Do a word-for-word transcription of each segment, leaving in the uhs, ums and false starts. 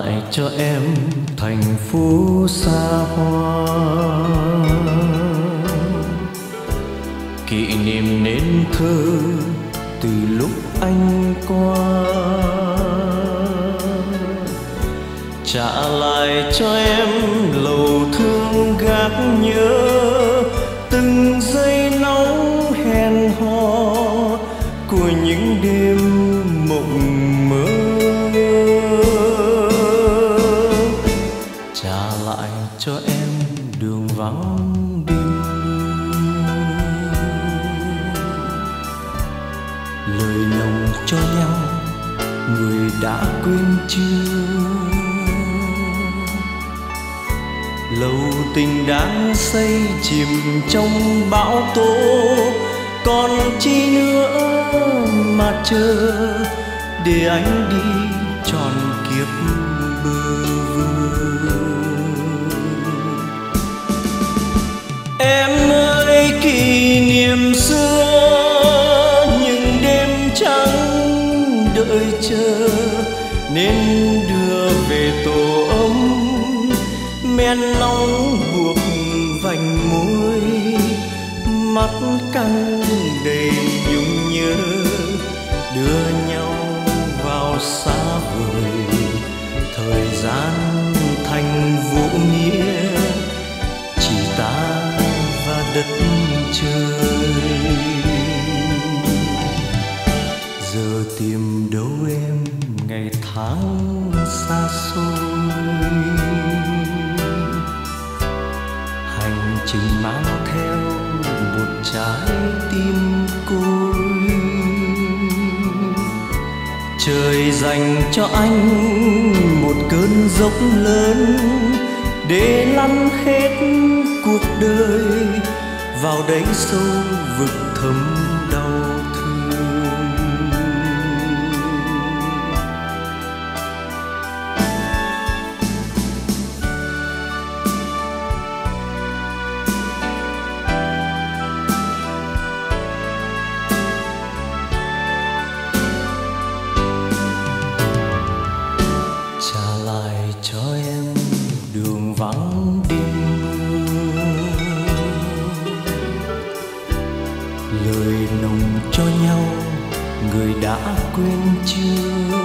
lại cho em thành phố xa hoa, kỷ niệm nên thơ từ lúc anh qua. Trả lại cho em lầu thương gác nhớ, từng giây nóng hẹn hò của những đêm mộng mơ. Trả lại cho em đường vắng đêm, lời nồng cho nhau người đã quên chưa. Lâu tình đáng xây chìm trong bão tố, còn chi nữa mà chờ để anh đi tròn kiếp bơ vơ. Em ơi kỷ niệm xưa, những đêm trắng đợi chờ nên đưa về tổ ấm. Men nóng buộc vành môi, mắt căng đầy nhung nhớ, đưa nhau vào xa vời. Thời gian thành vô nghĩa, chỉ ta và đất trời. Giờ tìm đâu em ngày tháng xa xôi, hành trình mang theo một trái tim côi. Trời dành cho anh một cơn dốc lớn để lăn hết cuộc đời vào đáy sâu vực thẳm đau thương. Trả lại cho em đường vắng đêm mưa, lời nồng cho nhau người đã quên chưa.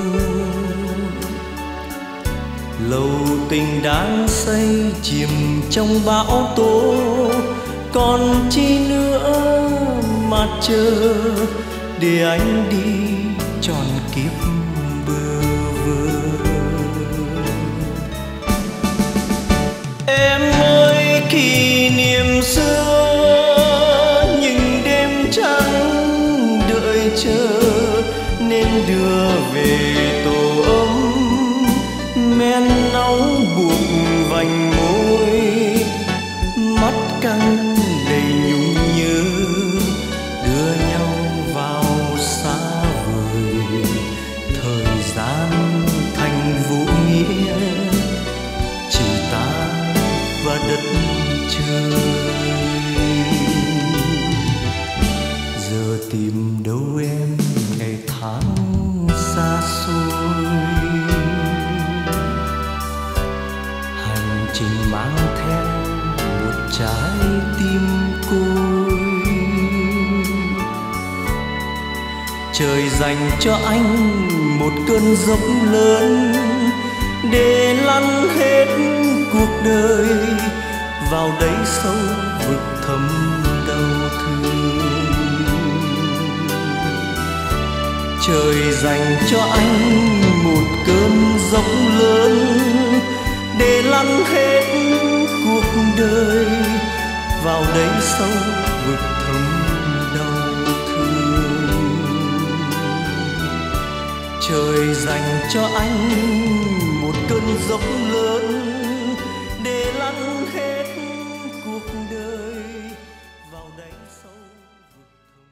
Lâu tình đáng say chìm trong bão tố, còn chi nữa mà chờ để anh đi tròn kiếp bơ vơ. Em ơi kỷ niệm xưa, những đêm trắng đợi chờ nên đưa về tổ ấm. Men nóng buộc vành môi, mắt căng đầy nhung nhớ, đưa nhau vào xa vời. Thời gian thành vô nghĩa, chỉ ta và đất trời. Giờ tìm đâu em ngày tháng xa xôi, hành trình mang theo một trái tim côi. Trời dành cho anh một cơn dốc lớn để lăn hết cuộc đời vào đáy sâu vực thẳm đau thương. Trời dành cho anh một cơn dốc lớn để lăn hết cuộc đời vào đáy sâu vực thẳm đau thương. Trời dành cho anh một cơn dốc lớn để lăn hết cuộc đời vào đáy sâu vực thẳm.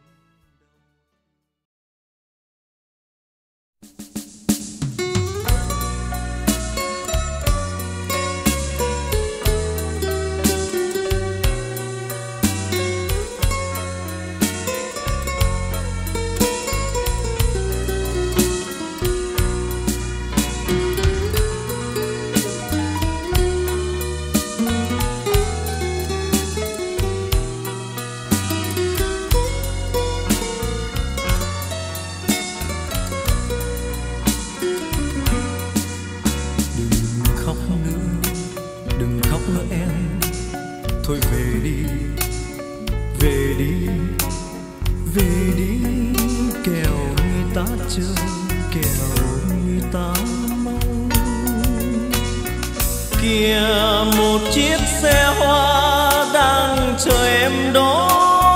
khóc nữa, đừng khóc nữa em. Thôi về đi, về đi, về đi, kẻo người ta chờ, kẻo người ta mong. Kìa một chiếc xe hoa đang chờ em đó,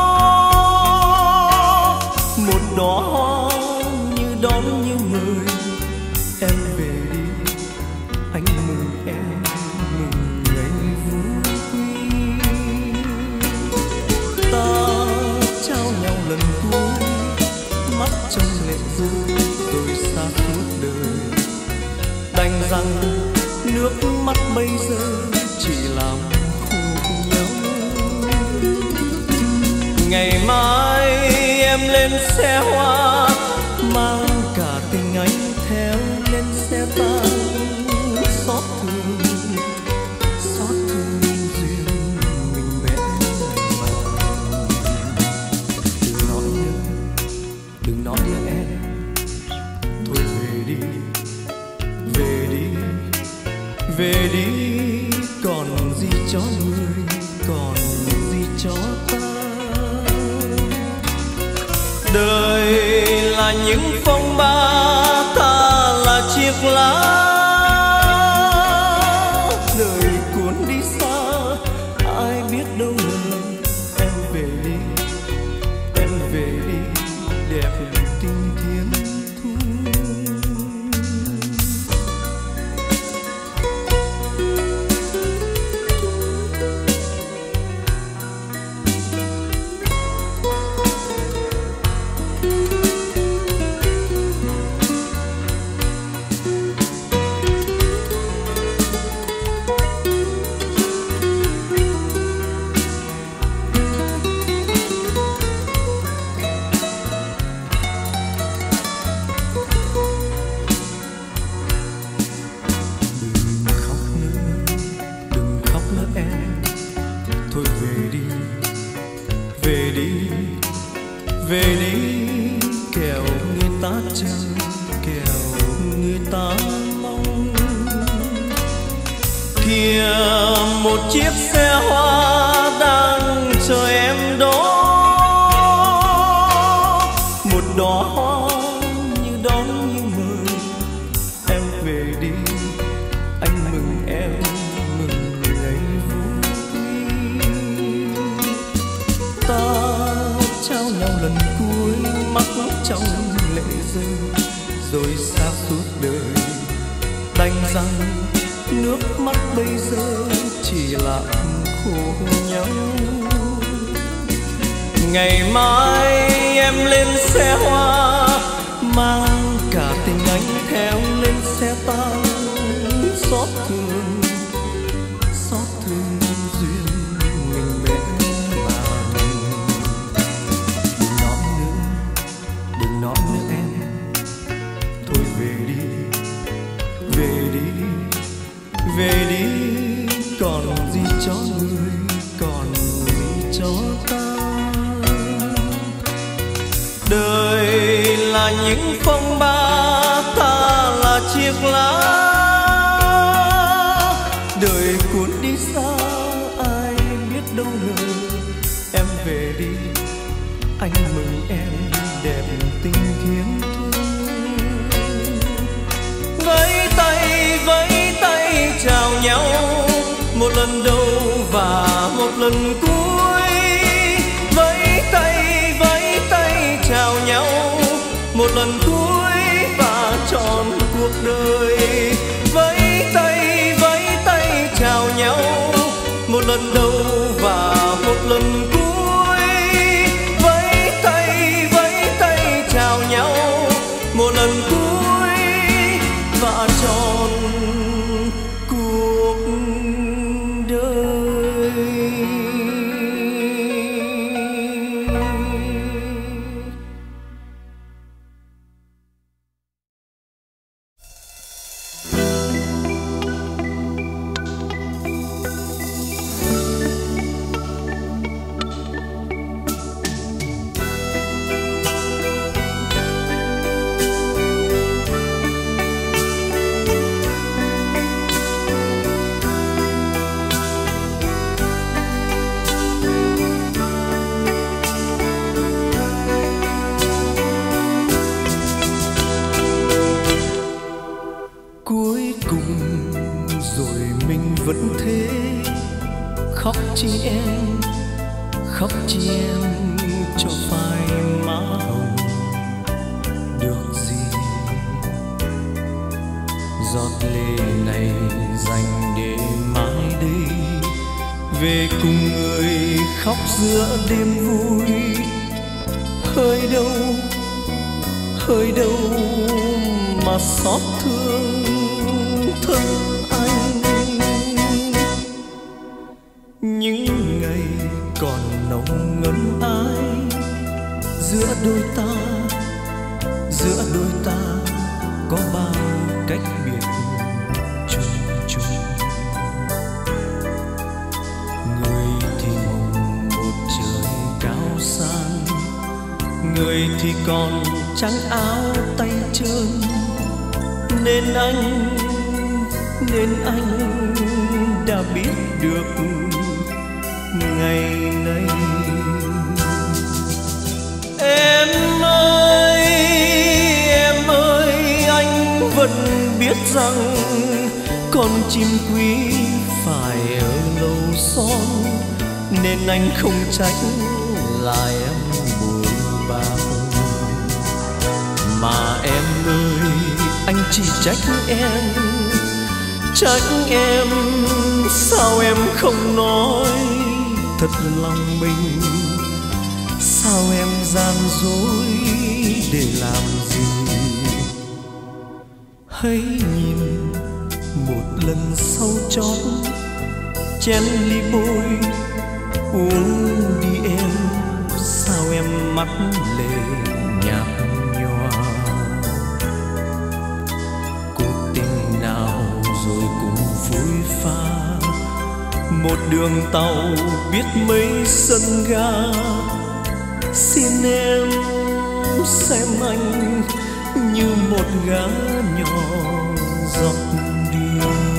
một đóa hoa như đón như mời. Em về đi, anh mừng em, mừng ngày vui. Ta trao nhau lần cuối, mắt trong lệ rơi rồi xa suốt đời. Đành rằng nước mắt bây giờ chỉ làm khô nhau. Ngày mai em lên xe hoa, mang cả tình anh theo lên xe ta. Xót thương, xót thương duyên mình vẽ màn. Đừng nói nữa, đừng nói nữa em. Thôi về đi, về đi, về đi, còn gì cho người, còn gì cho ta. Đời là những phong ba, ta là chiếc lá. Đời cuốn đi xa, ai biết đâu ngờ. Em về đi, em về đi, đẹp tình thiên thu. Về đi, về đi, kẻo người ta chờ, kẻo người ta mong. Kìa một chiếc xe hoa đang chờ em đó, một đóa hoa như đón như mời. Em về đi, anh mừng em, mừng ngày vui. Ta trao nhau lần cuối, mắt trong lệ rơi rồi xa suốt đời. Đành rằng nước mắt bây giờ chỉ làm khô nhau. Ngày mai em lên xe hoa, mang cả tình anh theo lên xe ta. Xót thương, xót thương duyên mình vẽ màn. Đừng nói nữa, đừng nói nữa em. Thôi về đi, về đi, về đi, còn gì cho người, còn gì cho ta. Đời là những phong ba, ta là chiếc lá. Đời cuốn đi xa, ai biết đâu ngờ. Em về đi, anh mừng em, đẹp tình thiên thu. Vẫy tay, vẫy tay chào nhau, một lần đầu và một lần cuối. Vẫy tay, vẫy tay chào nhau, một lần cuối và trọn cuộc đời. Vẫy tay, vẫy tay chào nhau, một lần đầu và một lần cuối. Vẫy tay, vẫy tay chào nhau, một lần cuối và trọn cuộc đời. vẫn thế, khóc chi em, khóc chi em cho phai má hồng. Được gì giọt lệ này dành để mãi đây, về cùng người khóc giữa đêm vui. Hơi đâu, hơi đâu mà xót thương thân anh. Những ngày còn nồng ngấn ai, giữa đôi ta, giữa đôi ta có bao cách biệt chung chung. Người thì mong một trời cao sang, người thì còn trắng áo tay trơn. Nên anh, nên anh đã biết được ngày nay. Em ơi, em ơi, anh vẫn biết rằng con chim quý phải ở lâu son, nên anh không trách là em buồn bã. Mà em ơi, anh chỉ trách em, trách em sao em không nói thật lòng mình. Sao em gian dối để làm gì? Hãy nhìn một lần sau chót, chén ly bôi uống đi em. Sao em mắt lệ nhạt nhòa? Cuộc tình nào rồi cũng phôi pha, một đường tàu biết mấy sân ga. Xin em xem anh như một gã nhỏ dọc đường.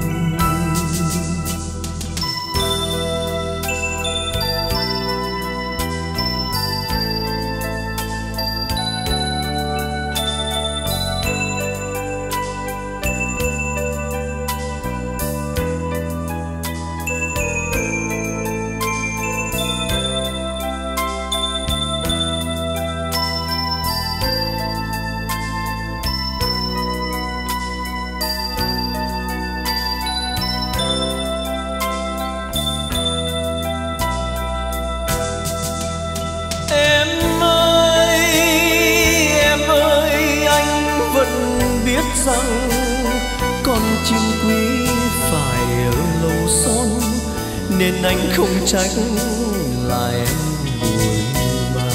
Rằng con chim quý phải ở lâu son, nên anh không trách là em buồn bã.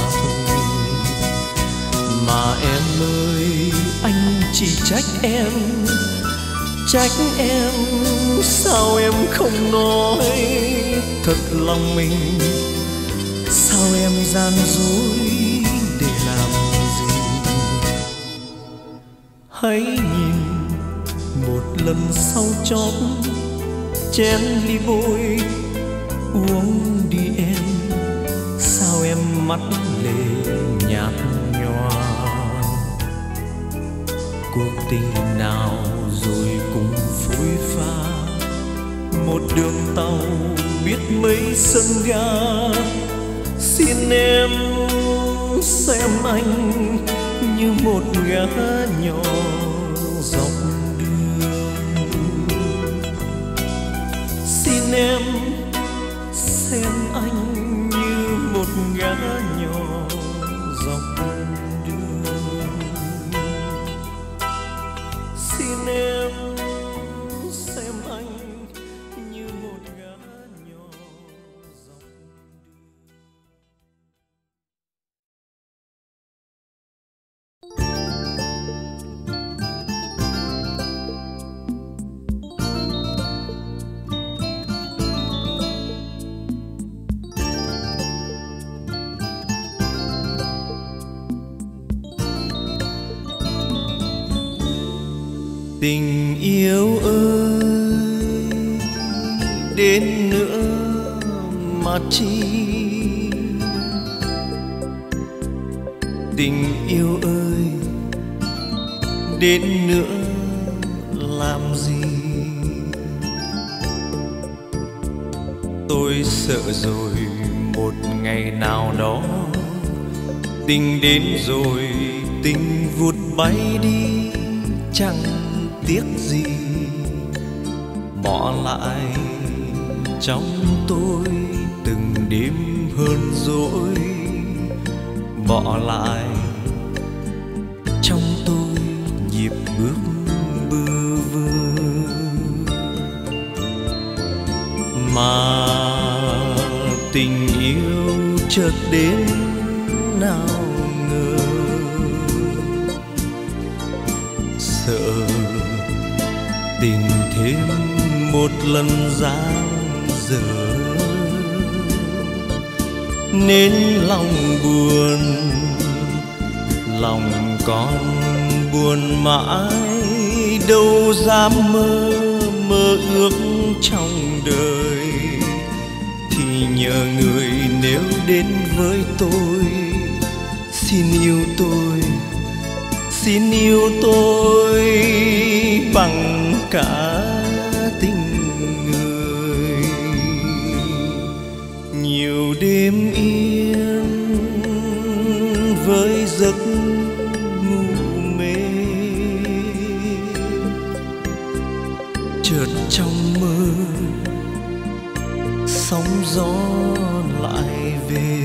Mà em ơi, anh chỉ trách em, trách em sao em không nói thật lòng mình. Sao em gian dối để làm gì? Hãy nhìn một lần sau chót, chén ly bôi uống đi em. Sao em mắt lệ nhạt nhòa? Cuộc tình nào rồi cũng phôi pha, một đường tàu biết mấy sân ga. Xin em xem anh như một gã nhỏ dọc đường. Xin em xem anh như một gã nhỏ dọc đường. Xin em xem anh như một gã nhỏ dọc tình yêu ơi, đến nữa mà chi? Tình yêu ơi, đến nữa làm gì? Tôi sợ rồi một ngày nào đó tình đến rồi tình vụt bay đi, chẳng tiếc gì bỏ lại trong tôi từng đêm hơn dỗi, bỏ lại trong tôi nhịp bước bơ vơ. Mà tình yêu chợt đến nào ngờ, sợ tình thêm một lần dang dở, nên lòng buồn, lòng con buồn mãi, đâu dám mơ mơ ước trong đời. Thì nhờ người nếu đến với tôi, xin yêu tôi, xin yêu tôi bằng cả tình người. Nhiều đêm yên với giấc ngủ mê, chợt trong mơ sóng gió lại về.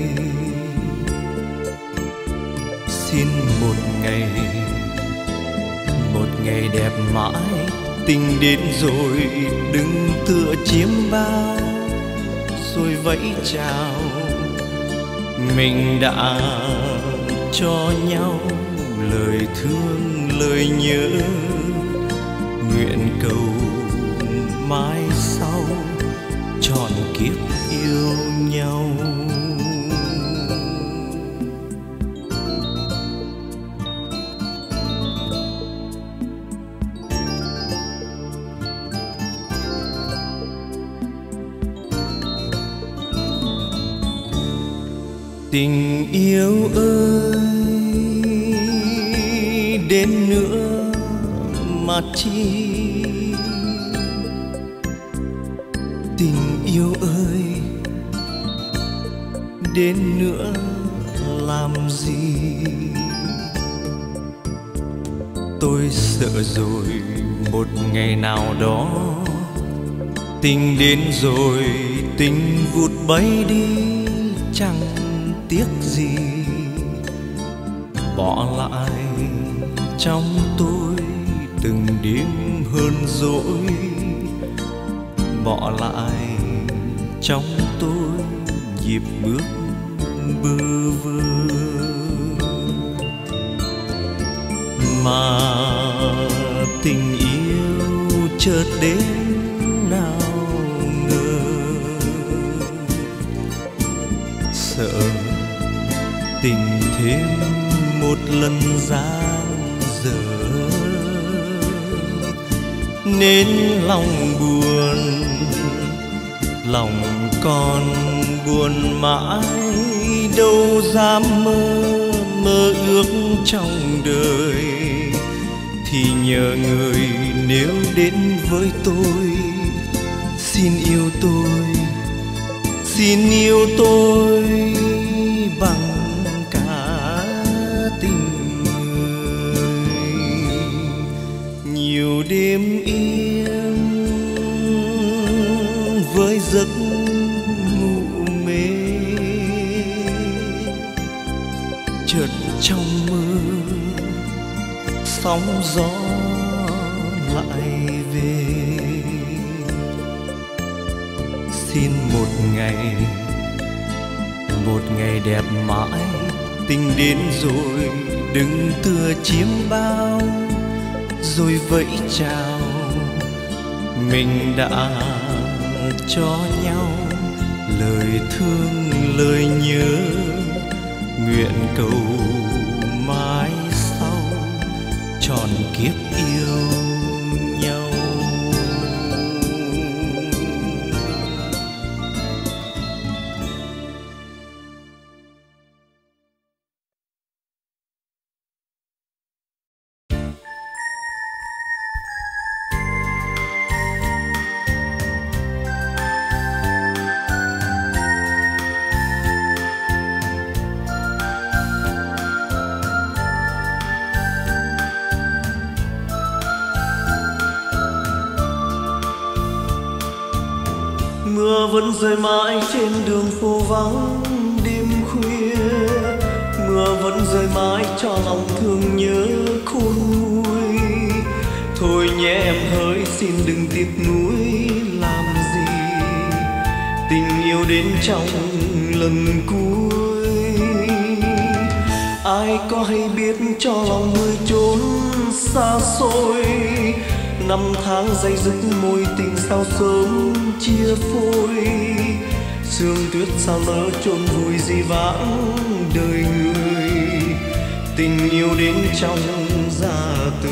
Xin một ngày, một ngày đẹp mãi, tình đến rồi đừng tựa chiếm bao, rồi vẫy chào. Mình đã cho nhau lời thương lời nhớ, nguyện cầu mãi sau trọn kiếp yêu nhau. Tình yêu ơi, đến nữa mà chi. Tình yêu ơi, đến nữa làm gì. Tôi sợ rồi một ngày nào đó tình đến rồi tình vụt bay đi, chẳng tiếc gì bỏ lại trong tôi từng đêm hơn dỗi, bỏ lại trong tôi nhịp bước bơ vơ. Mà tình yêu chợt đến nào ngờ, sợ tình thêm một lần dang dở, nên lòng buồn, lòng con buồn mãi, đâu dám mơ mơ ước trong đời. Thì nhờ người nếu đến với tôi, xin yêu tôi, xin yêu tôi bằng cả tình người. Nhiều đêm yên với giấc ngủ mê, chợt trong mơ sóng gió lại về. Xin một ngày, một ngày đẹp mãi, tình đến rồi đừng tựa chiếm bao, rồi vẫy chào. Mình đã cho nhau lời thương lời nhớ, nguyện cầu mãi sau trọn kiếp yêu nhau. Mưa vẫn rơi mãi trên đường phố vắng đêm khuya, mưa vẫn rơi mãi cho lòng thương nhớ khôn nguôi. Thôi nhé em hỡi xin đừng tiếc nuối làm gì, tình yêu đến trong lần cuối. Ai có hay biết cho lòng người trốn xa xôi, năm tháng dây dứt mối tình sao sớm chia phôi. Sương tuyết sao nỡ chôn vùi di vãng đời người, tình yêu đến trong gia từ.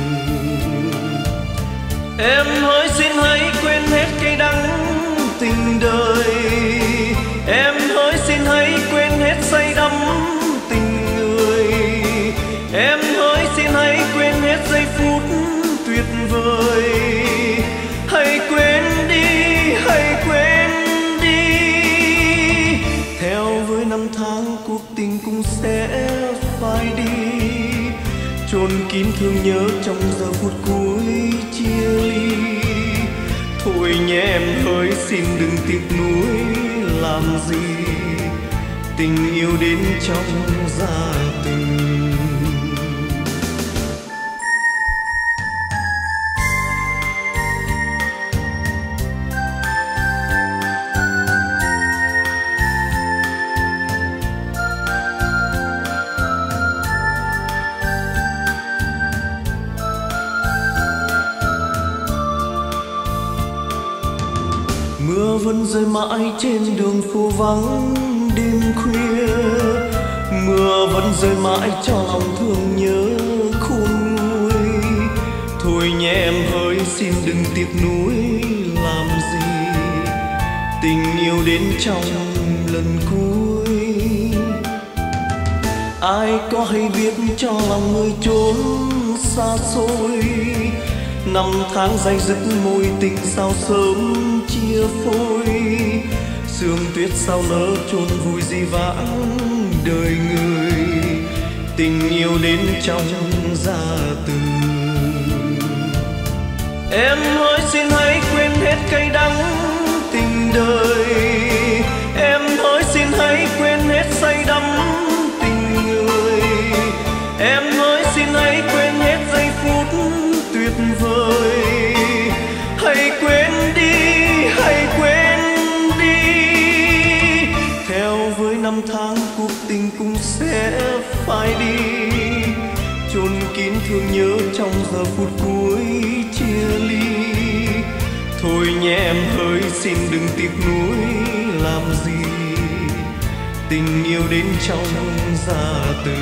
Em hỡi xin hãy quên hết cay đắng tình đời, em hỡi xin hãy quên hết say đắm tình người. Em hỡi xin hãy quên hết giây phút tuyệt vời, hãy quên đi, hãy quên đi. Theo với năm tháng cuộc tình cũng sẽ phai đi, chôn kín thương nhớ trong giờ phút cuối chia ly. Thôi nhé em hỡi xin đừng tiếc nuối làm gì, tình yêu đến trong gia từ. Mưa vẫn rơi mãi trên đường phố vắng đêm khuya, mưa vẫn rơi mãi cho lòng thương nhớ khôn nguôi. Thôi nhé em hỡi xin đừng tiếc nuối làm gì, tình yêu đến trong lần cuối. Ai có hay biết cho lòng người trốn xa xôi, năm tháng dây dứt mối tình sao sớm chia phôi. Sương tuyết sao nỡ chôn vùi di vãng đời người, tình yêu đến trong gia từ. Em hỡi xin hãy quên hết cay đắng tình đời, em hỡi xin hãy quên hết say đắm tình người. Em hỡi xin hãy quên hết giây phút tuyệt vời, hãy quên đi, hãy quên đi. Theo với năm tháng cuộc tình cũng sẽ phai đi, chôn kín thương nhớ trong giờ phút cuối chia ly. Thôi nhé em hỡi xin đừng tiếc nuối làm gì, tình yêu đến trong gia từ.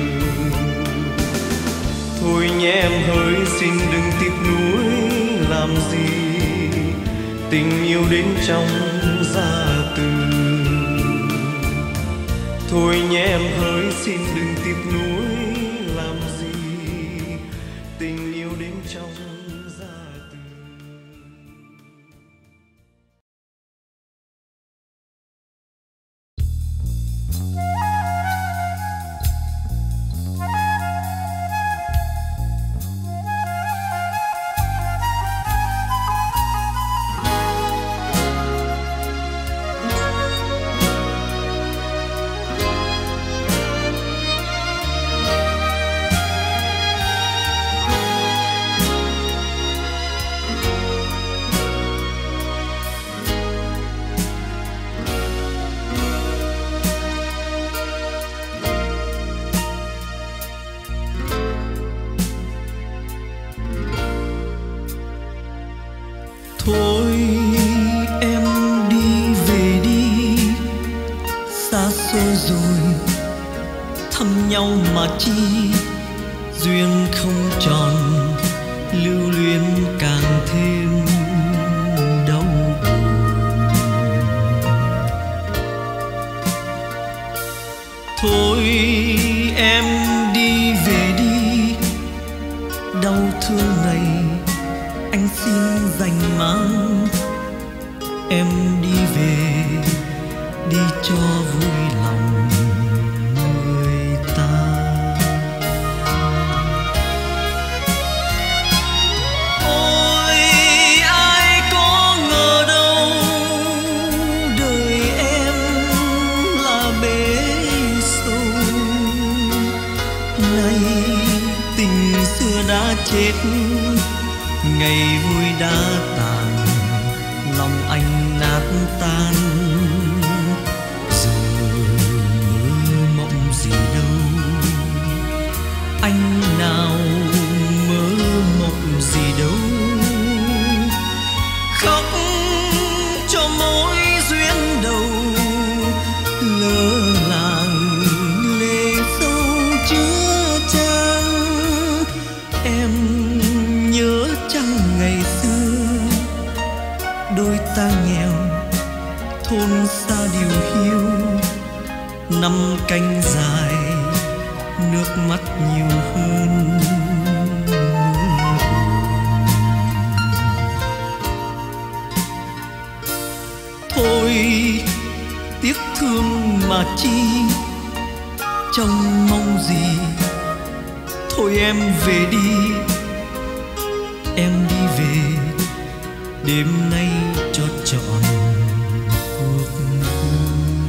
Thôi nhé em hỡi xin đừng tiếc nuối làm gì, tình yêu đến trong gia từ. Thôi nhé em hỡi xin đừng tiếc nuối làm gì, tình yêu đến trong gia từ. Thôi em đi về đi, xa xôi rồi thăm nhau mà chi, duyên không tròn lưu luyến càng thêm đau buồn. Thôi em đi về đi, đau thương này anh xin dành mang. Em đi về đi cho vui lòng người ta. Ôi ai có ngờ đâu lòng anh nát tan. Giờ mơ mộng gì đâu, anh nào mơ mộng gì đâu. Khóc cho mỗi duyên đầu, lỡ làng lệ sâu chứa chan. Em nhớ chăng ngày xưa đôi ta nghèo, thôn xa điều hiu, năm canh dài nước mắt nhiều hơn mưa buồn. Thôi tiếc thương mà chi, trong mong gì. Thôi em về đi, em đi về đêm nay cho trọn cuộc vui.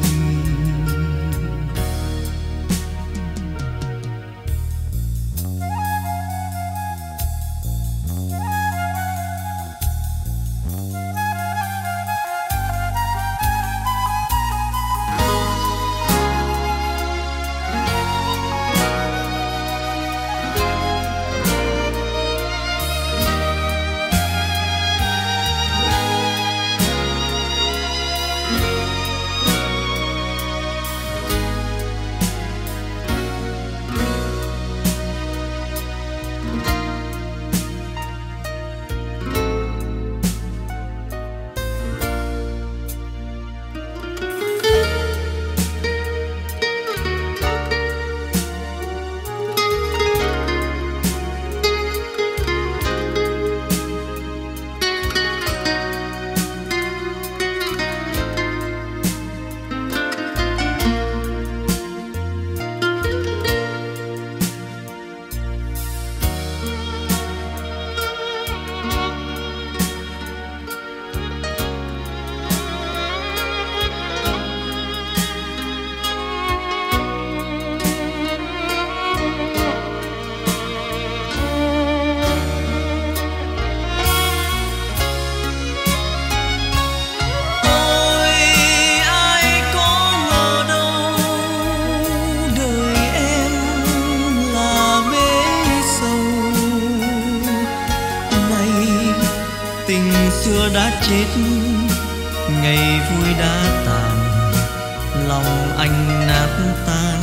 Đã chết, ngày vui đã tàn, lòng anh nát tan.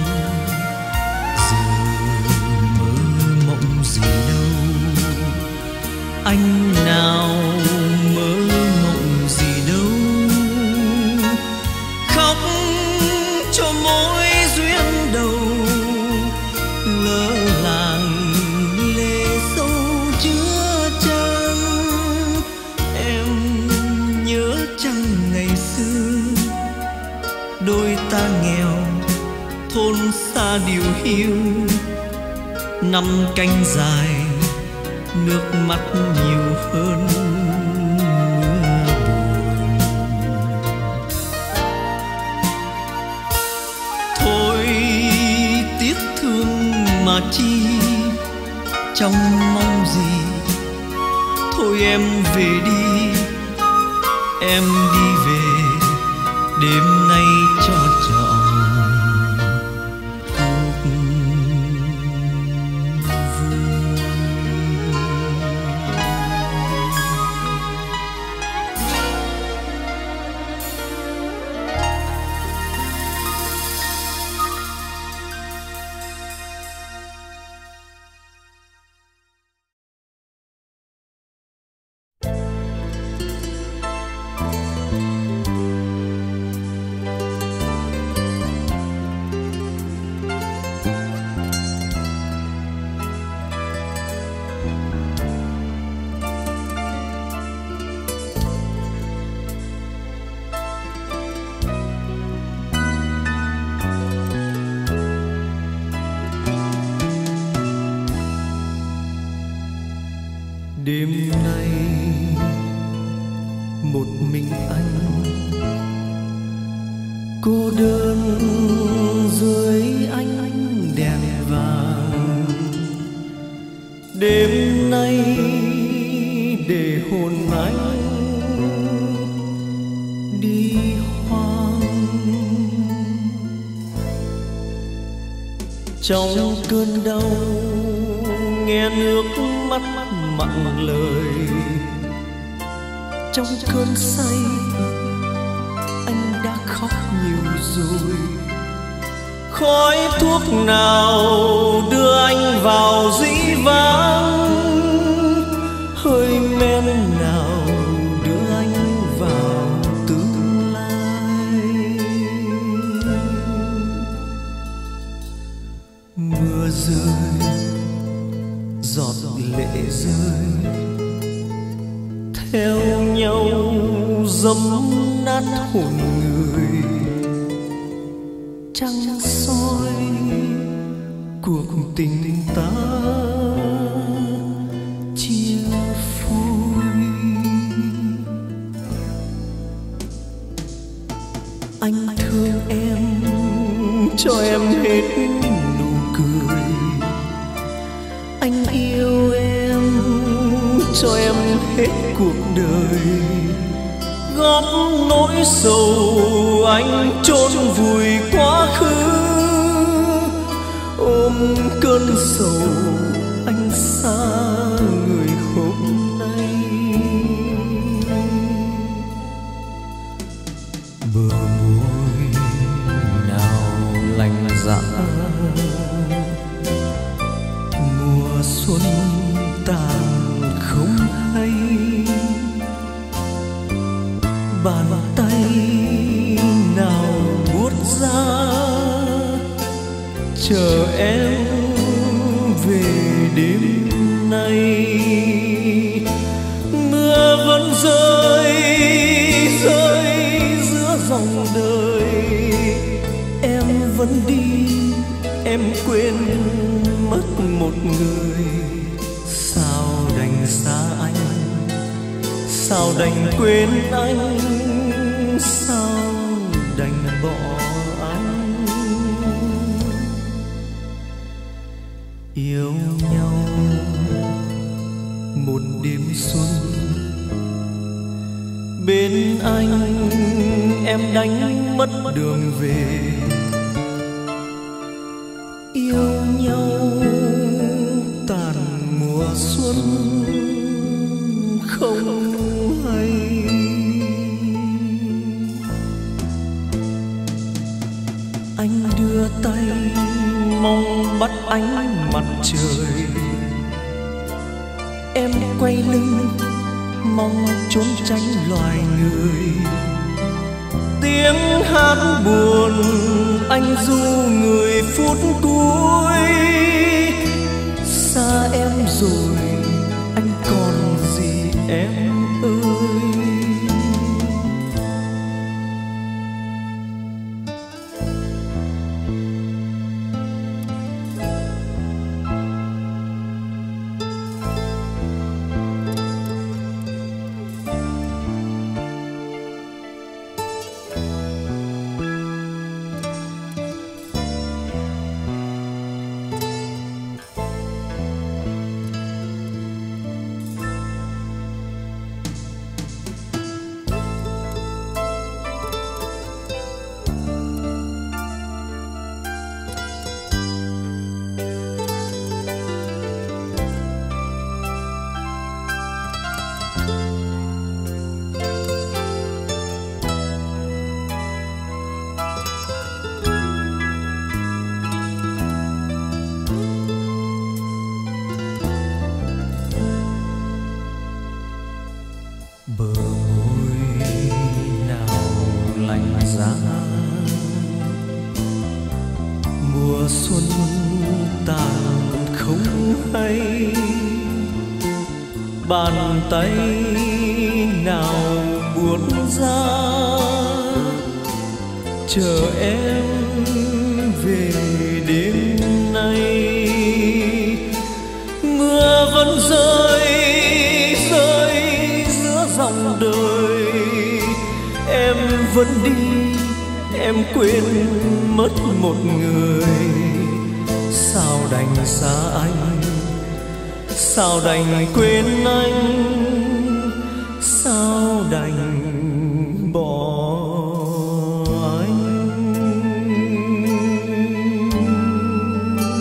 Giờ mơ mộng gì đâu, anh nào mơ mộng gì đâu. Khóc cho mỗi duyên đầu, lỡ làng lệ sâu chứa chan. Chăng ngày xưa đôi ta nghèo, thôn xa điều hiu, năm canh dài nước mắt nhiều hơn mưa buồn. Thôi tiếc thương mà chi, trong mong gì. Thôi em về đi, em đi về đêm nay cho trọn cuộc vui. Đêm nay một mình anh cô đơn dưới ánh đèn vàng. Đêm nay để hồn anh trong cơn đau nghe nước mắt mặn lời, trong cơn say anh đã khóc nhiều rồi. Khói thuốc nào đưa anh vào dĩ vãng, hơi men nào đưa anh vào tương lai. Mưa rơi, giọt lệ rơi, theo nhau dẫm nát hồn người. Trăng soi cuộc tình ta chia phôi. Anh thương em cho em hết nụ cười, anh yêu em cho em hết cuộc đời. Góp nỗi sầu anh chôn vùi quá khứ, ôm cơn sầu anh xa người hôm nay. Bờ môi nào lạnh giá, mùa xuân tàn không hay. Bàn tay nào buốt ra chờ em về đêm nay. Mưa vẫn rơi rơi giữa dòng đời, em vẫn đi em quên mất một người. Sao đành xa anh, sao đành quên anh, sao đành bỏ anh. Yêu nhau một đêm xuân, bên anh em đánh mất đường về. Yêu nhau tàn mùa xuân không hay. Anh đưa tay mong bắt ánh mặt trời, em quay lưng mong trốn tránh loài người. Tiếng hát buồn anh ru người phút cuối, xa em rồi anh còn gì em ơi. Bờ môi nào lạnh giá, mùa xuân tàn không hay. Bàn tay nào buốt ra chờ em về đêm nay. Mưa vẫn rơi rơi giữa dòng đời, em vẫn đi em quên mất một người. Sao đành xa anh, sao đành quên anh, sao đành bỏ anh.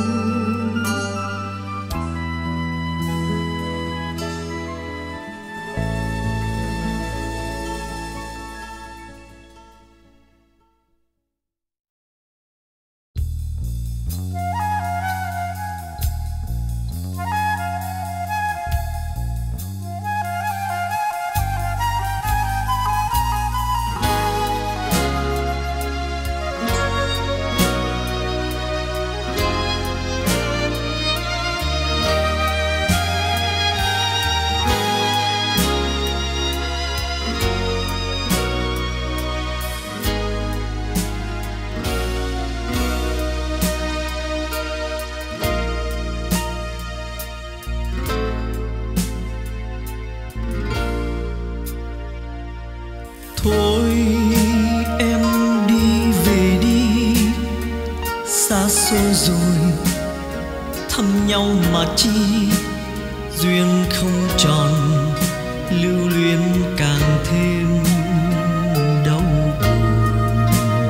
Thôi em đi về đi, xa xôi rồi thăm nhau mà chi, duyên không tròn lưu luyến càng thêm đau buồn.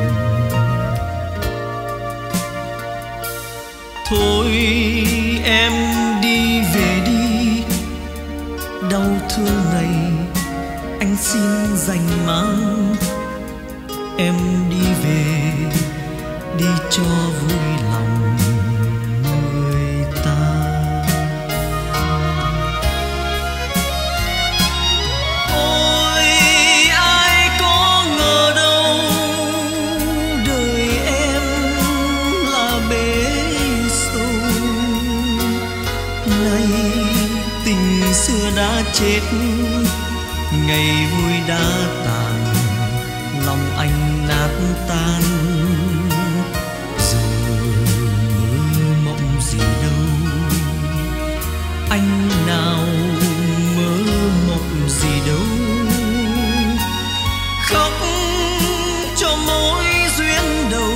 Thôi em đi về đi, đau thương này anh xin dành mang. Em đi về đi cho vui lòng người ta. Ôi ai có ngờ đâu đời em là bể sâu, nay tình xưa đã chết, ngày vui đã tàn, lòng anh nát tan. Giờ mơ mộng gì đâu, anh nào mơ mộng gì đâu. Khóc cho mỗi duyên đầu,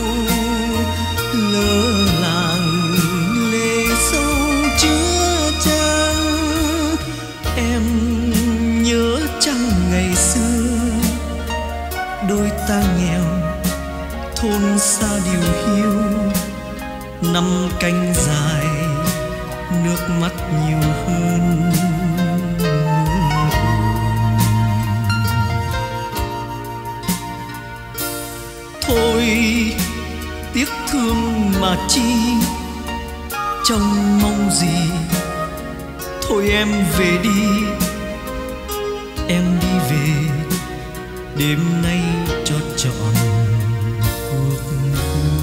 lỡ làng lệ sâu chứa chan. Em nhớ chăng ngày xưa đôi ta nghèo, thôn xa điều hiu, năm canh dài nước mắt nhiều hơn mưa buồn. Thôi tiếc thương mà chi, trông mong gì. Thôi em về đi, em đi về đêm nay cho trọn cuộc vui.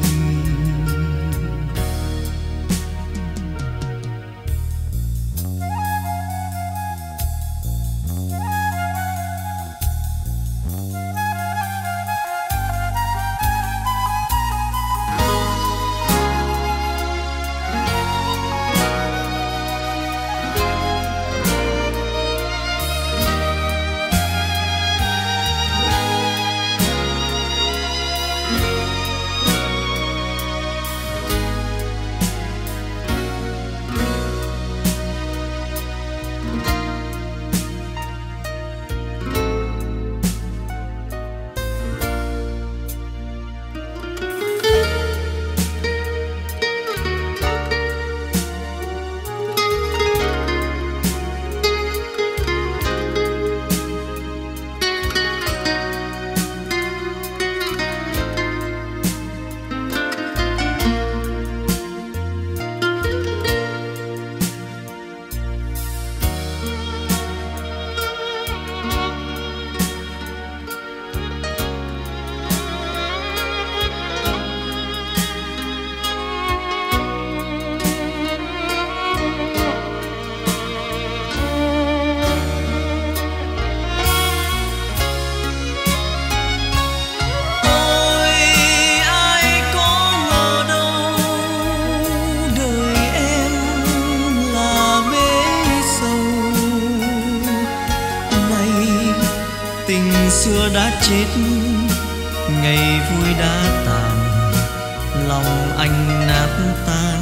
Xưa đã chết, ngày vui đã tàn, lòng anh nát tan.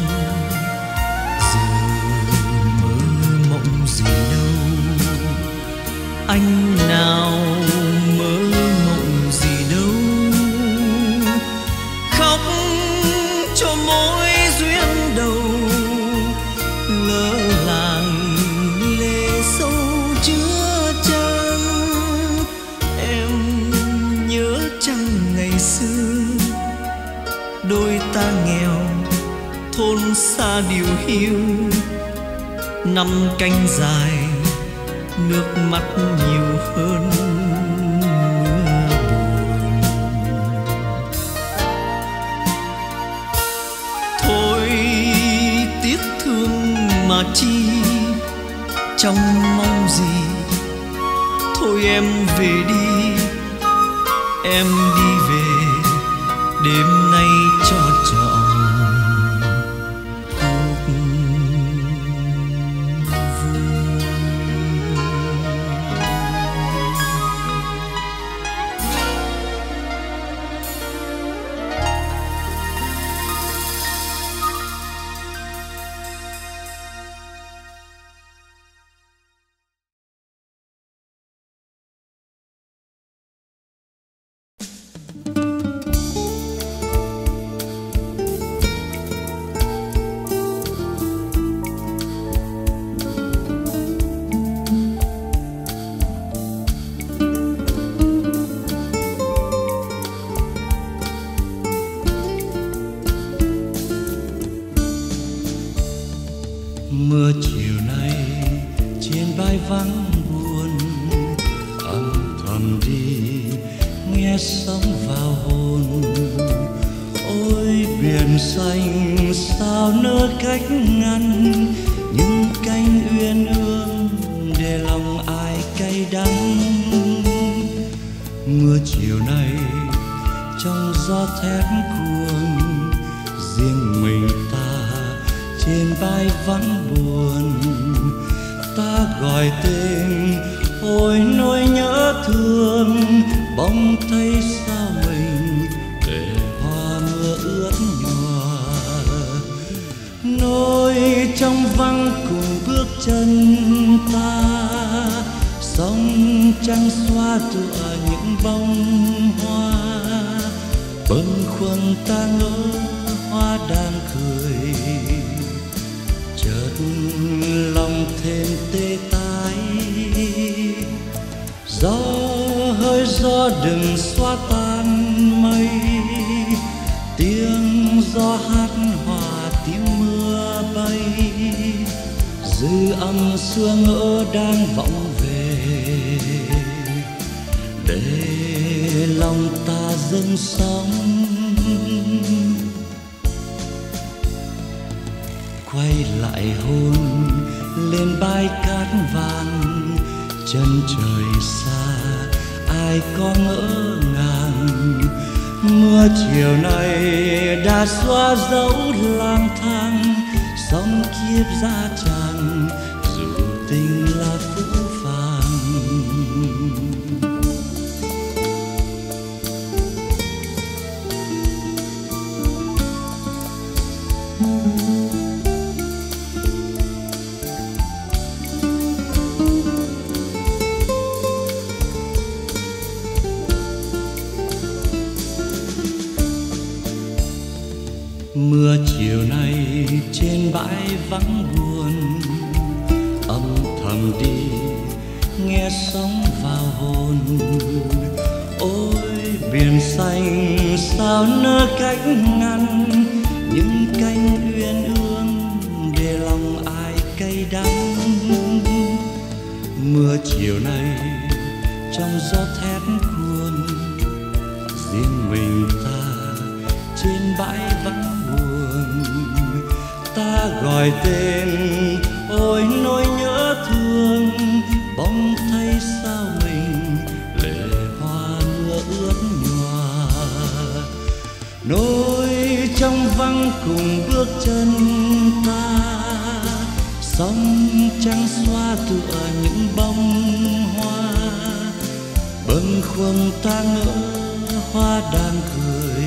Giờ mơ mộng gì đâu, anh nào mơ mộng gì đâu. Khóc cho mỗi duyên đầu, lỡ làng lệ sâu chứa chan. Chăng ngày xưa đôi ta nghèo, thôn xa điều hiu, năm canh dài nước mắt nhiều hơn mưa buồn. Thôi tiếc thương mà chi, trong mong gì. Thôi em về đi, em đi về đêm nay cho trọn cuộc vui. thầm đi nghe sóng vào hồn. Ôi biển xanh sao nỡ cách ngăn những cánh uyên ương để lòng ai cay đắng. Mưa chiều nay trong gió thét cuồng, riêng mình ta trên vai vắng buồn. Ta gọi tên ôi nỗi nhớ thương, bỗng thấy sao mình để hoa mưa ướt nhòa. Nỗi trong vắng cùng bước chân ta, sóng trăng xoa tựa những bông hoa. Bâng khuâng ta ngỡ hoa đang cười, chợt lòng thêm tê tái. Gió hơi gió đừng xóa tan mây, tiếng gió hát hòa tiếng mưa bay. Dư âm xưa ngỡ đang vọng về, để lòng ta dâng sóng. Quay lại hôn lên bãi cát vàng, chân trời xa ai có ngỡ ngàng. Mưa chiều nay đã xóa dấu lang thang, sóng kiếp ra tràn dù tình là phũ phàng. Mưa chiều nay trên bãi vắng buồn, âm thầm đi nghe sóng vào hồn. Ôi biển xanh sao nỡ cách ngăn những cánh uyên ương để lòng ai cay đắng. Mưa chiều nay trong gió thét cuồng, riêng mình ta trên bãi vắng buồn. Ta gọi tên ôi nỗi nhớ thương, bỗng thấy sao mình lệ hoa mưa ướt nhòa. Nỗi trong vắng cùng bước chân ta, sóng trắng xoa tựa những bông hoa. Bâng khuâng ta ngỡ hoa đang cười,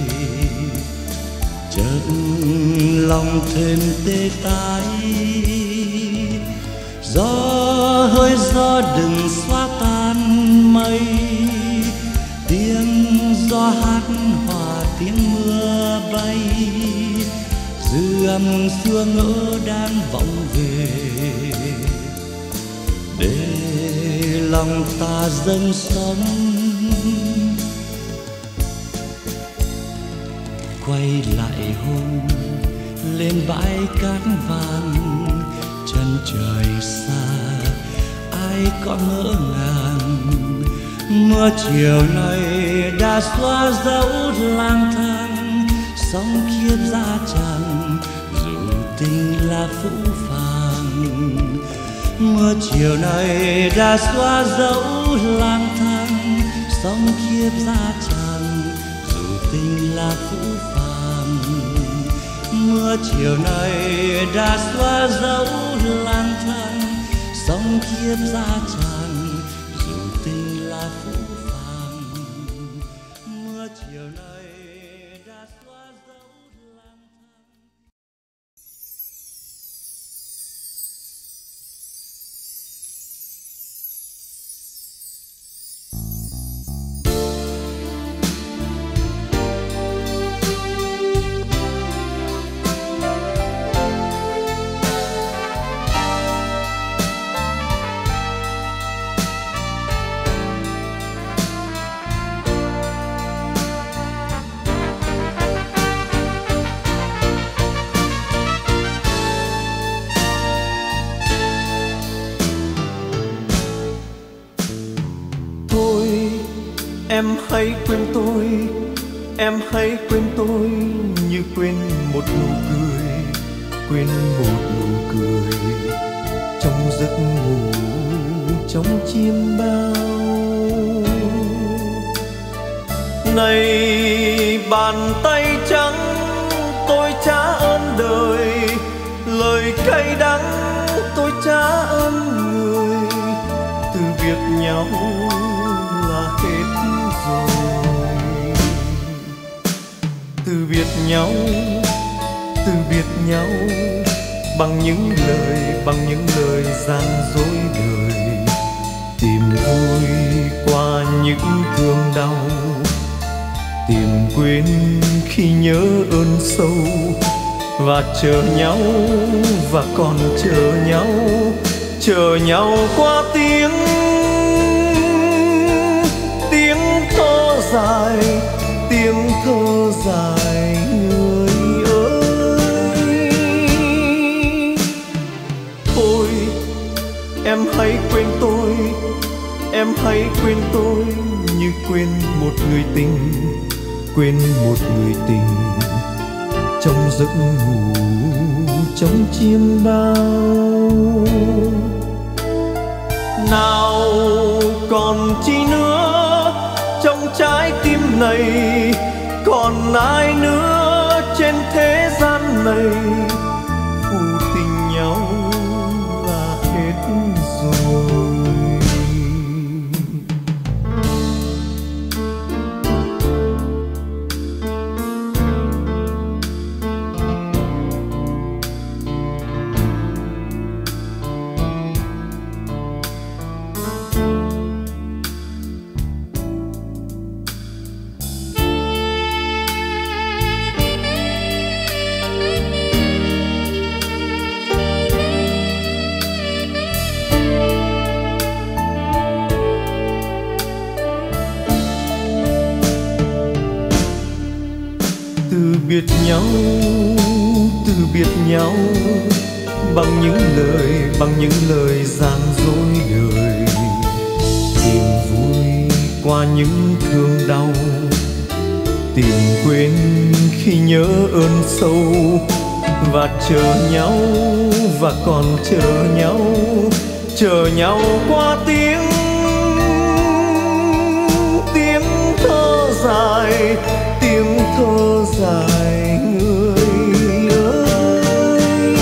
chợt lòng thêm tê tái. Gió hơi gió đừng xóa tan mây, tiếng gió hát hòa tiếng mưa bay. Dư âm xưa ngỡ đang vọng về, để lòng ta dâng sống. Quay lại hôn lên bãi cát vàng, chân trời xa ai có ngỡ ngàng. Mưa chiều nay đã xóa dấu lang thang, sóng kiếp ra tràn dù tình là phũ phàng. Mưa chiều nay đã xóa dấu lang thang, sóng kiếp ra tràn dù tình là phũ phàng. Mưa chiều nay đã xóa dấu lang thang, sóng kiếp ra tràn dù tình là phũ phàng. Mưa chiều nay đã xóa dấu lang thang. Em hãy quên tôi, em hãy quên tôi như quên một nụ cười, quên một nụ cười trong giấc ngủ trong chiêm bao. Này bàn tay trắng tôi trả ơn đời, lời cay đắng tôi trả ơn người, từ biệt nhau là hết rồi. Từ biệt nhau, từ biệt nhau bằng những lời, bằng những lời gian dối đời, tìm vui qua những thương đau, tìm quên khi nhớ ơn sâu, và chờ nhau và còn chờ nhau, chờ nhau qua tiếng tiếng thơ dài, tiếng thơ dài người ơi. Thôi em hãy quên tôi, em hãy quên tôi như quên một người tình, quên một người tình trong giấc ngủ trong chiêm bao. Nào còn chi nữa trong trái tim này, còn ai nữa trên thế gian này, phụ tình nhau là hết rồi. Từ biệt nhau, từ biệt nhau bằng những lời, bằng những lời gian dối đời, tìm vui qua những thương đau, tìm quên khi nhớ ơn sâu, và chờ nhau và còn chờ nhau, chờ nhau qua tiếng tiếng thơ dài, tiếng thơ dài người ơi.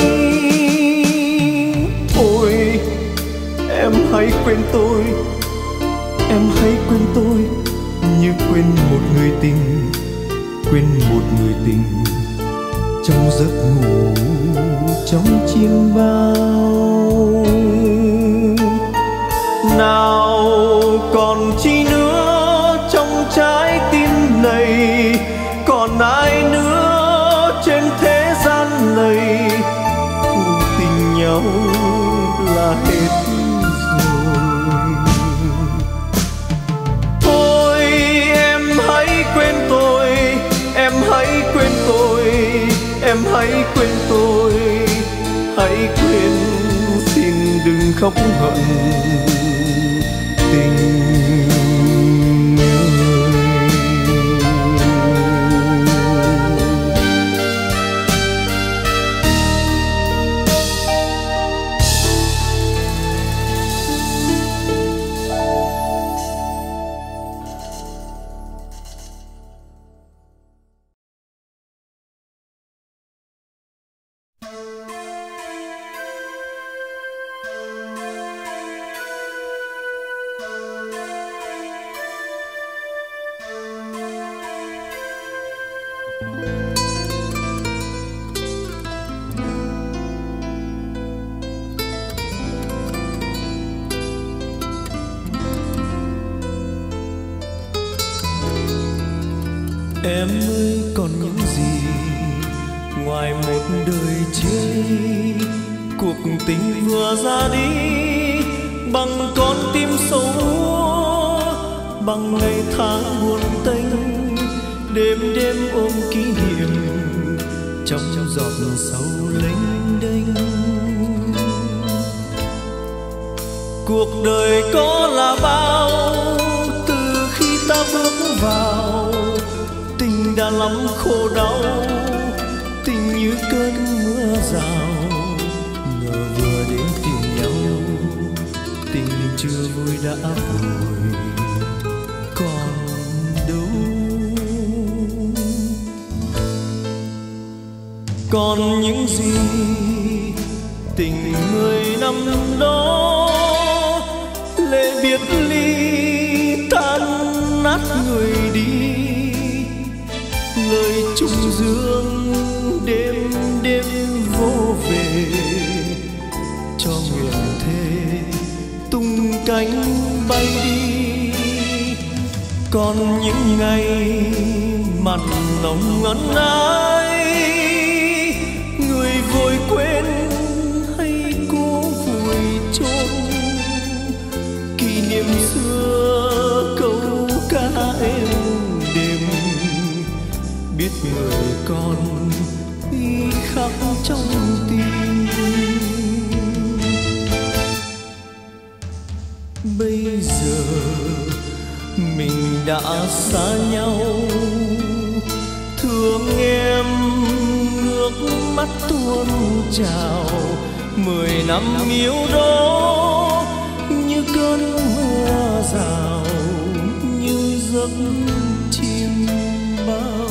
Thôi em hãy quên tôi, em hãy quên tôi như quên một người tình, quên một người tình trong giấc ngủ trong chiêm bao. Nào còn chi nữa trong trái tim này, còn ai nữa trên thế gian này, phụ tình nhau là hết rồi. Thôi em hãy quên tôi, em hãy quên tôi, em hãy quên tôi, hãy quên, xin đừng khóc hận tình. Em ơi còn những gì ngoài một đời chơi, cuộc tình vừa ra đi bằng con tim sâu úa, bằng ngày tháng buồn tênh, đêm đêm ôm kỷ niệm trong giọt sầu lênh đênh. Cuộc đời có là bao từ khi ta bước vào. Tình đã lắm khổ đau, tình như cơn mưa rào. Ngờ vừa đến tìm nhau, tình chưa vui đã vội còn đâu. Còn những gì tình mười năm đó, lệ biệt ly tan nát người đi. Lời trùng dương đêm đêm vô về, cho nguyện thề tung cánh bay đi. Còn những ngày mặn nồng ngấn ái, người vội quên hay cố vùi chôn kỷ niệm xưa câu ca êm đềm. Biết người con ghi khắc trong tim. Bây giờ mình đã xa nhau, thương em nước mắt tuôn trào. Mười năm yêu đó như cơn mưa rào, như giấc chim bao.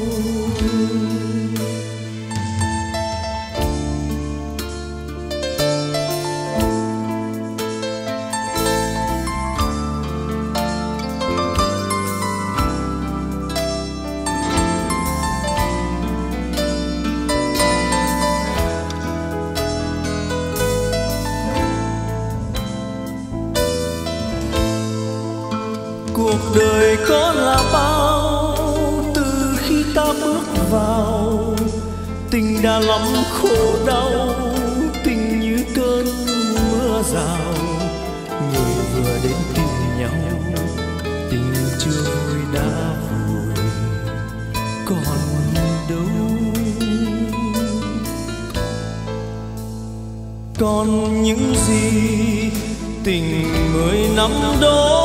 Cuộc đời có là bao, từ khi ta bước vào. Tình đã lắm khổ đau, tình như cơn mưa rào. Người vừa đến tìm nhau, tình chưa vui đã vội còn đâu. Còn những gì tình mười năm đó,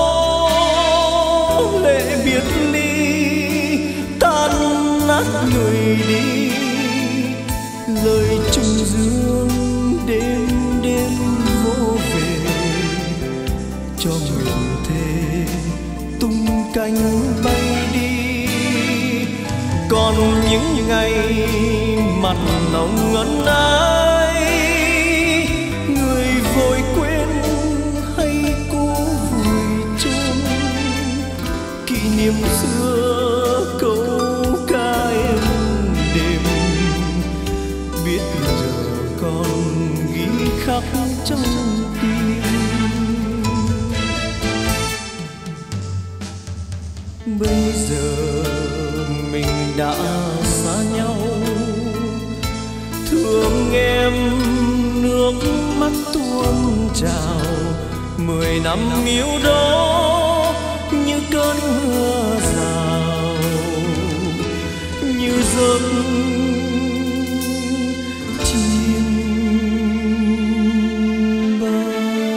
lệ biệt ly tan nát người đi. Lời trùng dương đêm đêm vô về, cho nguyện thề tung cánh bay đi. Còn những ngày mặn nồng ngấn ái, người vội quên hay cố vùi chôn kỷ niệm xưa câu ca êm đềm. Biết giờ còn ghi khắc trong tim. Bây giờ mình đã xa nhau, thương em nước mắt tuôn trào. Mười năm yêu đó như cơn mưa rào, như giấc chim bao.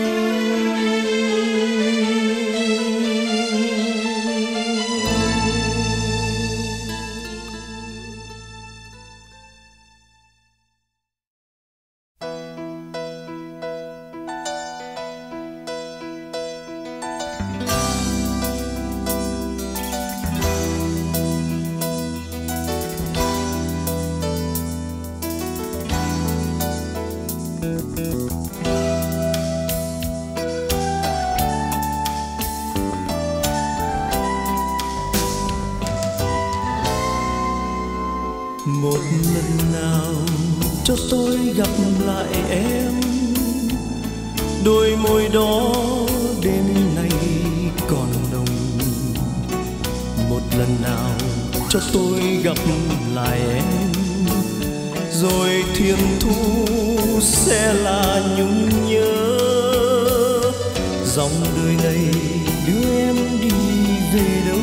Một lần nào cho tôi gặp lại em, đôi môi đó đêm nay còn nồng. Một lần nào cho tôi gặp lại em, rồi thiên thu sẽ là nhung nhớ. Dòng đời này đưa em đi về đâu,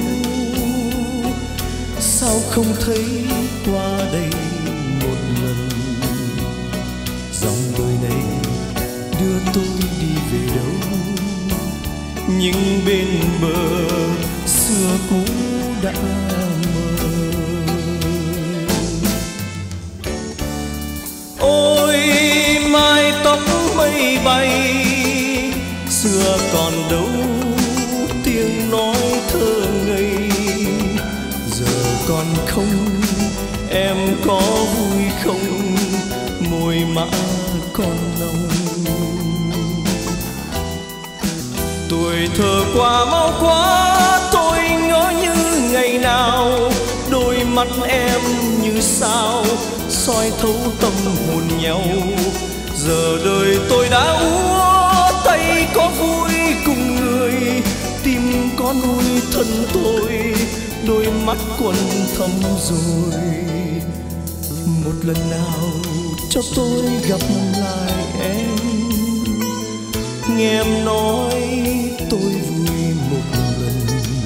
sao không thấy qua đây một lần. Dòng đời này đưa tôi đi về đâu, nhưng bên bờ xưa cũ đã mơ. Ôi mái tóc mây bay, xưa còn đâu tiếng nói thơ ngây. Giờ còn không, em có vui không, môi má còn nồng. Tuổi thơ qua mau quá, tôi ngỡ như ngày nào. Đôi mắt em như sao soi thấu tâm hồn nhau. Giờ đời tôi đã úa, tay có vui cùng người, tim có nuôi thân tôi, đôi mắt quần thâm rồi. Một lần nào cho tôi gặp lại em, nghe em nói tôi vui một lần.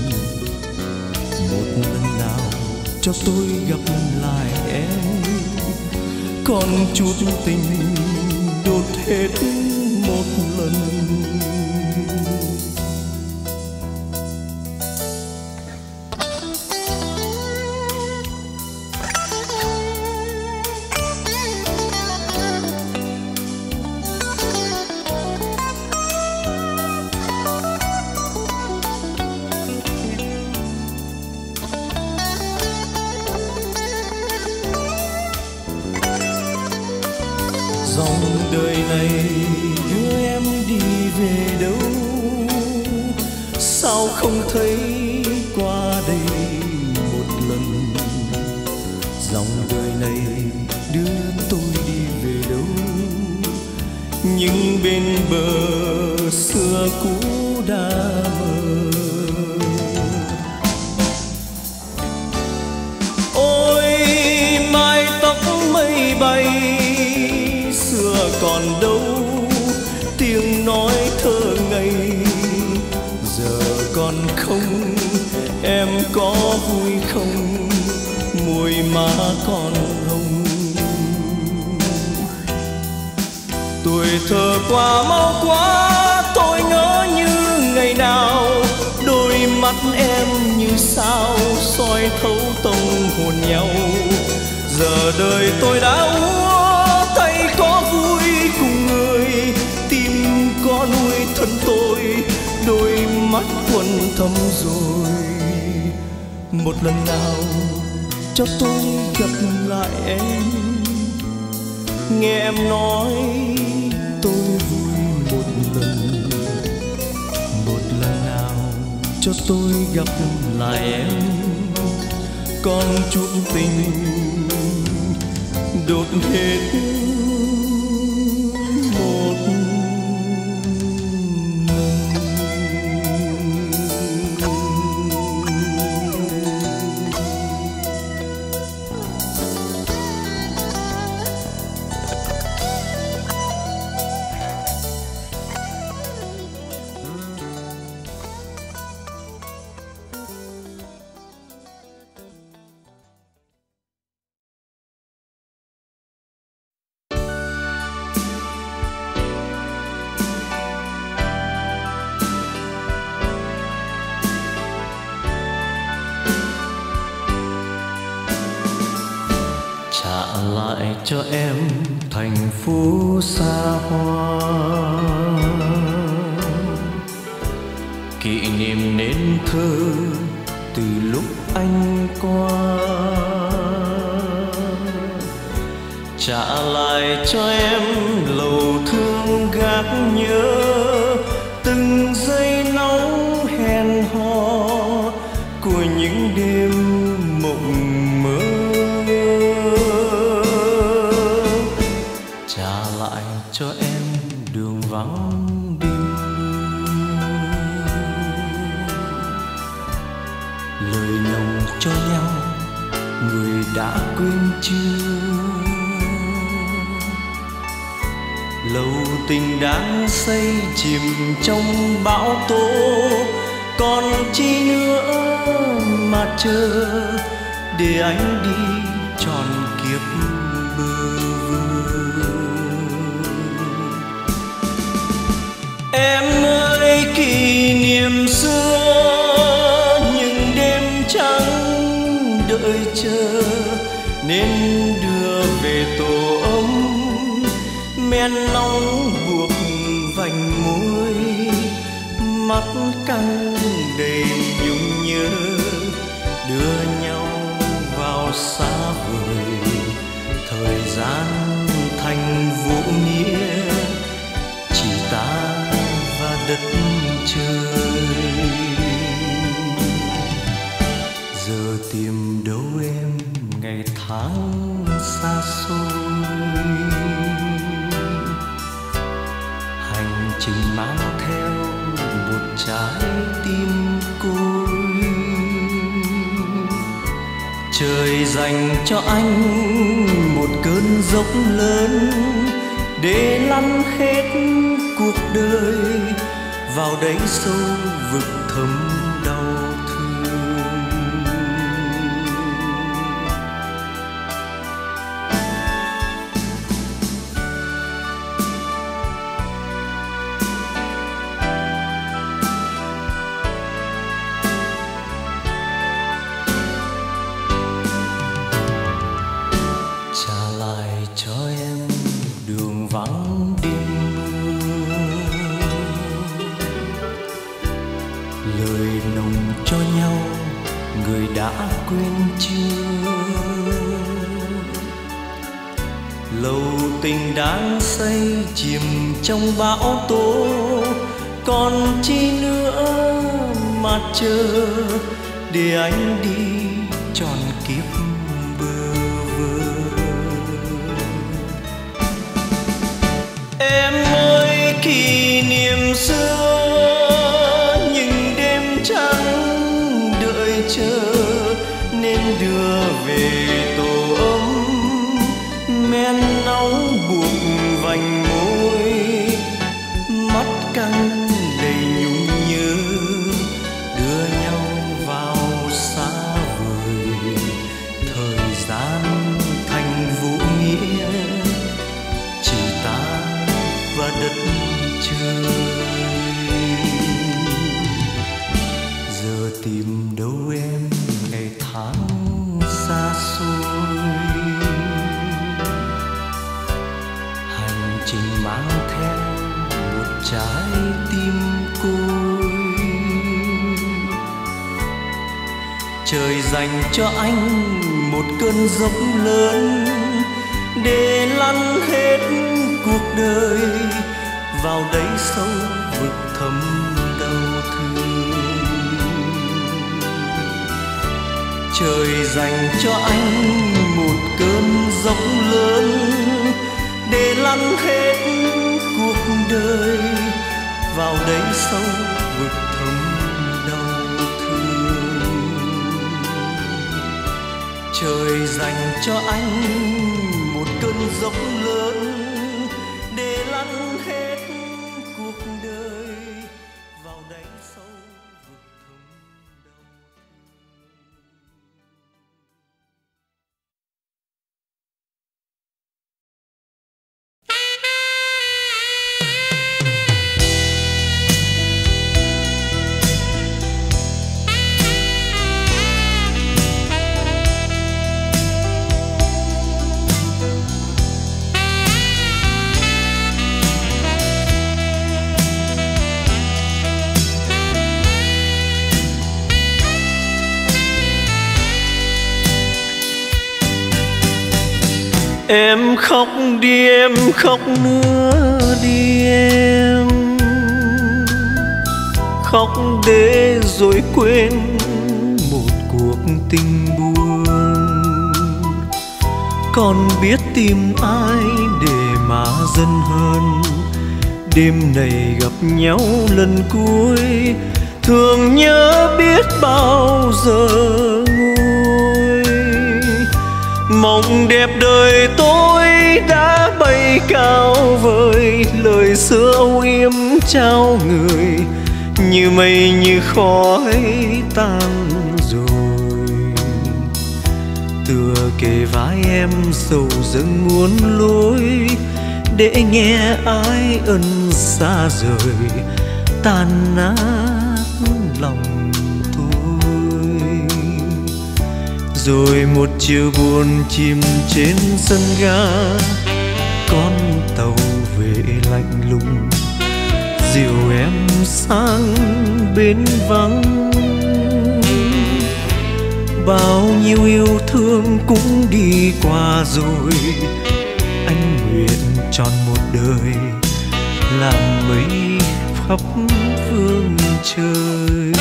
Một lần nào cho tôi gặp lại em, còn chút tình đốt hết một lần. Dòng đời này đưa em đi về đâu, sao không thấy qua đây một lần. Dòng đời này đưa tôi đi về đâu, nhưng bên bờ xưa cũ đã mờ. Ôi mái tóc mây bay, xưa còn đâu tiếng nói thơ ngây. Giờ còn không, em có vui không, môi má còn hồng. Tuổi thơ qua mau quá, tôi ngỡ như ngày nào. Đôi mắt em như sao soi thấu tâm hồn nhau. Giờ đời tôi đã úa, tay có vui cùng người, tim có nuôi thân tôi, đôi mắt quần thâm rồi. Một lần nào cho tôi gặp lại em, nghe em nói tôi vui một lần. Một lần nào cho tôi gặp lại em, còn chút tình đốt hết một lần. Trả lại cho em thành phố xa hoa, kỷ niệm nên thơ từ lúc anh qua. Trả lại cho em lầu thương gác nhớ, từng giây nóng hẹn hò của những đêm mộng mơ. Trả lại cho em đường vắng đêm, lời nồng cho nhau người đã quên chưa. Lầu tình đang xây chìm trong bão tố, còn chi nữa mà chờ để anh đi tròn kiếp bơ vơ. Em ơi kỷ niệm xưa những đêm trăng đợi chờ nên đưa về tổ ấm. Men nóng buộc vành môi, mắt căng đầy nhung nhớ, đưa nhau vào xa vời. Thời gian thành vũ nghĩa, chỉ ta và đất trời. Giờ tìm đâu em ngày tháng xa xôi, hành trình mang theo một trái tim côi. Trời dành cho anh một cơn dốc lớn để lăn hết cuộc đời vào đáy sâu vực thẳm đau thương. Trả lại cho em đường vắng đêm mưa, lời nồng cho nhau người đã quên chưa. Lầu tình đang say chìm trong bão tố, còn chi nữa mà chờ để anh đi tròn kiếp bơ vơ. Em ơi kỷ niệm xưa, những đêm trắng đợi chờ nên đưa về tổ ấm. Men nóng buộc vành môi, mắt căng đầy nhung nhớ, đưa nhau vào xa vời. Thời gian thành vũ nghĩa, chỉ ta và đất trời. Giờ tìm đâu em ngày tháng xa xôi, hành trình mang theo một trái tim côi. Trời dành cho anh một cơn dốc lớn để lăn hết cuộc đời vào đáy sâu vực thẳm đau thương. Trời dành cho anh một cơn dốc lớn để lăn hết cuộc đời vào đáy sâu vực thẳm đau thương. Trời dành cho anh một cơn dốc lớn để lăn hết cuộc đời vào đáy sâu vực thẳm đau thương. Em khóc đi em khóc nữa đi em, khóc để rồi quên một cuộc tình buồn. Còn biết tìm ai để mà dần hơn, đêm này gặp nhau lần cuối thường nhớ biết bao giờ nguôi. Mộng đẹp đời tôi đã bay cao vời, lời xưa âu yếm trao người như mây như khói tan rồi. Tựa kề vai em sầu dâng muôn lối, để nghe ai ân xa rời tan nát lòng tôi. Rồi một chiều buồn chìm trên sân ga, con tàu về lạnh lùng, dìu em sang bến vắng. Bao nhiêu yêu thương cũng đi qua rồi, anh nguyện tròn một đời làm mấy khắp phương trời.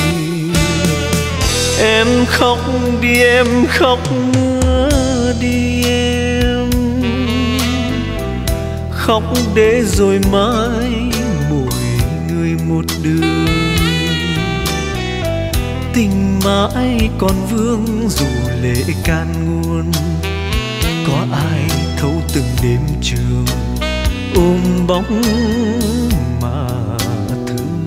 Em khóc đi em khóc nữa đi em, khóc để rồi mãi mỗi người một đường. Tình mãi còn vương dù lệ can nguồn, có ai thấu từng đêm trường ôm bóng mà thương.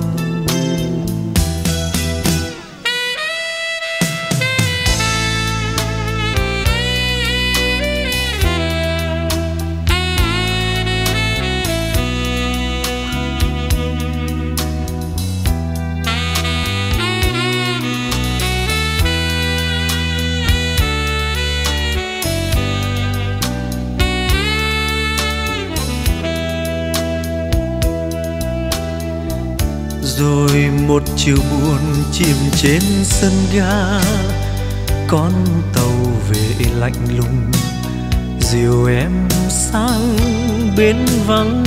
Rồi một chiều buồn chìm trên sân ga, con tàu về lạnh lùng, dìu em sang bến vắng.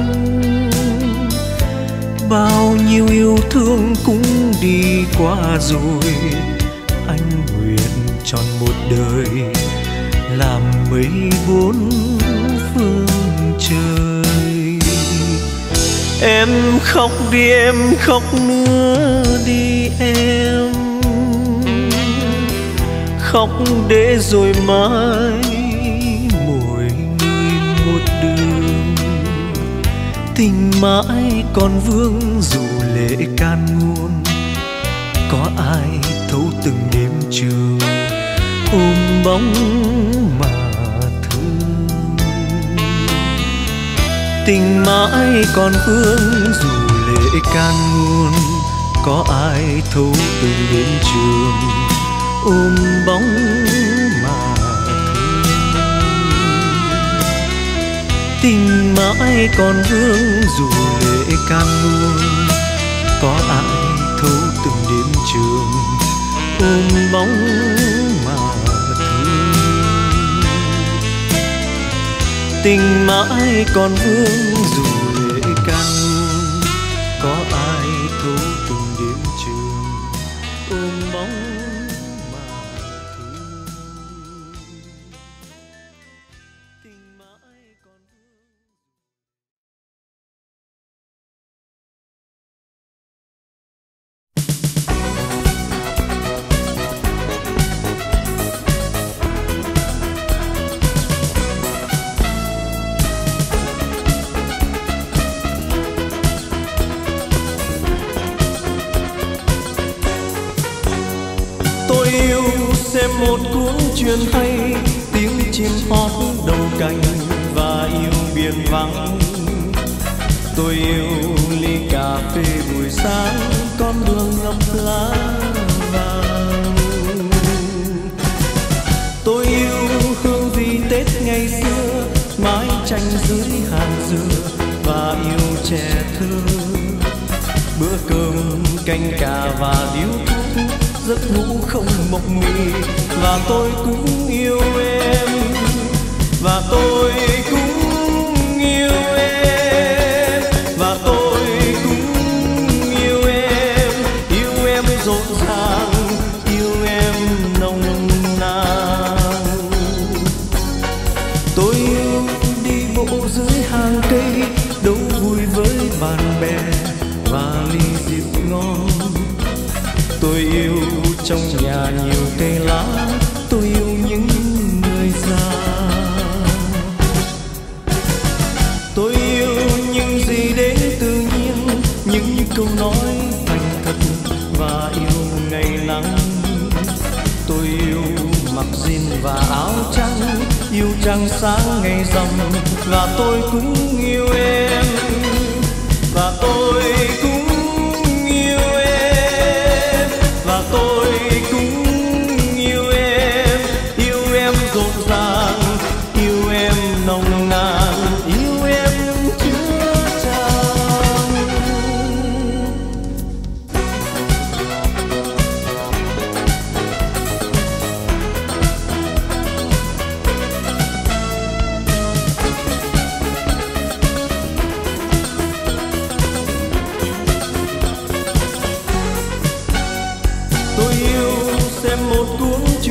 Bao nhiêu yêu thương cũng đi qua rồi, anh nguyện tròn một đời làm mấy bốn phương trời. Em khóc đi em khóc nữa đi em, khóc để rồi mãi mỗi người một đường. Tình mãi còn vương dù lệ can nguồn, có ai thấu từng đêm trường ôm bóng mà thương. Tình mãi còn vương dù lệ can nguồn, có ai thấu từng đêm trường ôm bóng mà thương. Tình mãi còn vương dù lệ can nguồn, có ai thấu từng đêm trường ôm bóng mà thương. Tình mãi còn vương dù lệ can nguồn, có ai thấu từng đêm trường ôm bóng mà thương. Tình mãi còn vương. Xem một cuốn truyện hay, tiếng chim hót đầu cành và yêu biển vắng. Tôi yêu ly cà phê buổi sáng, con đường ngập lá vàng. Tôi yêu hương vị Tết ngày xưa, mái tranh dưới hàng dừa và yêu trẻ thơ. Bữa cơm canh cà và điếu thuốc, giấc ngủ không mộng mị. Và tôi cũng yêu em, và tôi cũng yêu em, và tôi cũng yêu em. Yêu em rộn ràng, yêu em nồng nàn. Tôi yêu đi bộ dưới hàng cây, đâu vui với bạn bè và ly rượu ngon. Tôi yêu trong nhà nhiều cây lá, tôi yêu những người già. Tôi yêu những gì đến tự nhiên, những câu nói thành thật và yêu ngày nắng. Tôi yêu mặc jean và áo trắng, yêu trăng sáng ngày rằm. Và tôi cũng yêu em, và tôi cũng yêu em, và tôi cũng yêu em.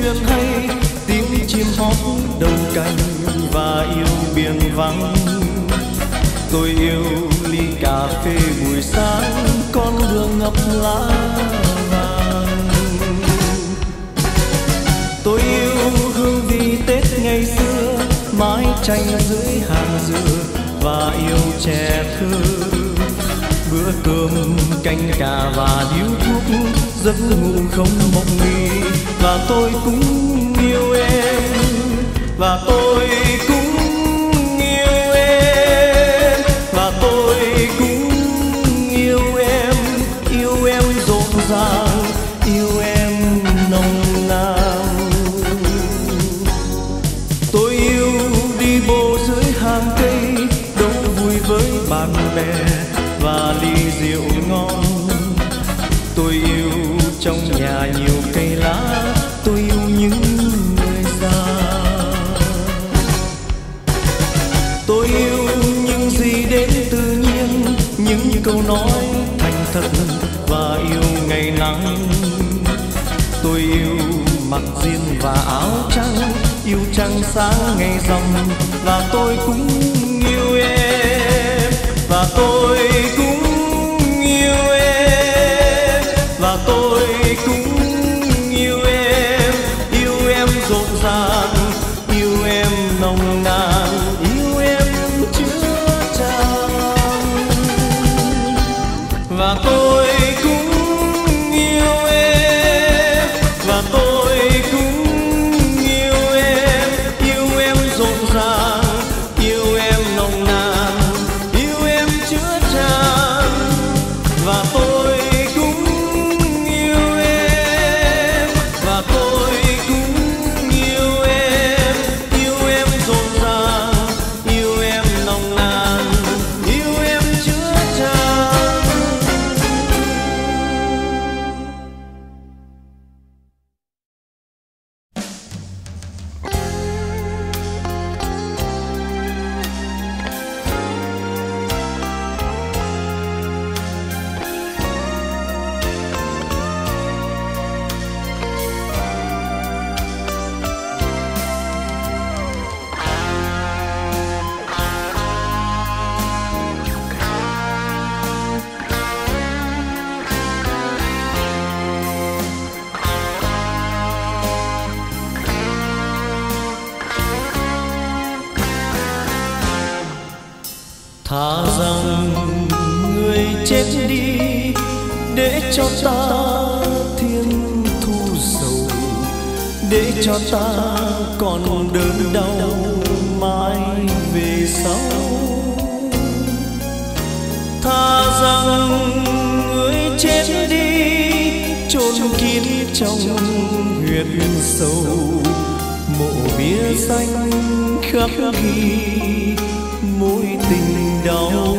chuyện hay, tiếng chim hót đồng cành và yêu biển vắng. Tôi yêu ly cà phê buổi sáng, con đường ngập lá vàng. Tôi yêu hương vị Tết ngày xưa, mái tranh dưới hàng dừa và yêu trẻ thơ. Bữa cơm canh cà và điếu thuốc, giấc ngủ không mộng mị. Và tôi cũng yêu em, và tôi cũng yêu em, và tôi cũng yêu em. Yêu em rộn ràng, yêu em nồng nàn. Tôi yêu đi bộ dưới hàng cây, đố vui với bạn bè và ly rượu ngon. Tôi yêu trong nhà nhiều cây lá, tôi yêu những người già. Tôi yêu những gì đến tự nhiên, những câu nói thành thật và yêu ngày nắng. Tôi yêu mặc jean và áo trắng, yêu trăng sáng ngày rằm. Và tôi cũng yêu em, và tôi cũng yêu em, và tôi cũng yêu em. Yêu em rộn ràng, yêu em nồng nàn, yêu em chứa chan. Và tôi cũng yêu em, và tôi cũng yêu em. Yêu em rộn ràng, yêu em nồng nàn, yêu em chứa chan. Và tôi cũng yêu em, và tôi cũng yêu em. Yêu em rộn ràng, yêu em nồng nàn, yêu em chứa chan. Thà rằng người chết đi để cho ta thiên thu sầu, để cho ta còn đớn đau mãi về sau. Thà rằng người chết đi chôn kín trong huyệt sâu, mộ bia xanh khắc ghi mối tình đau.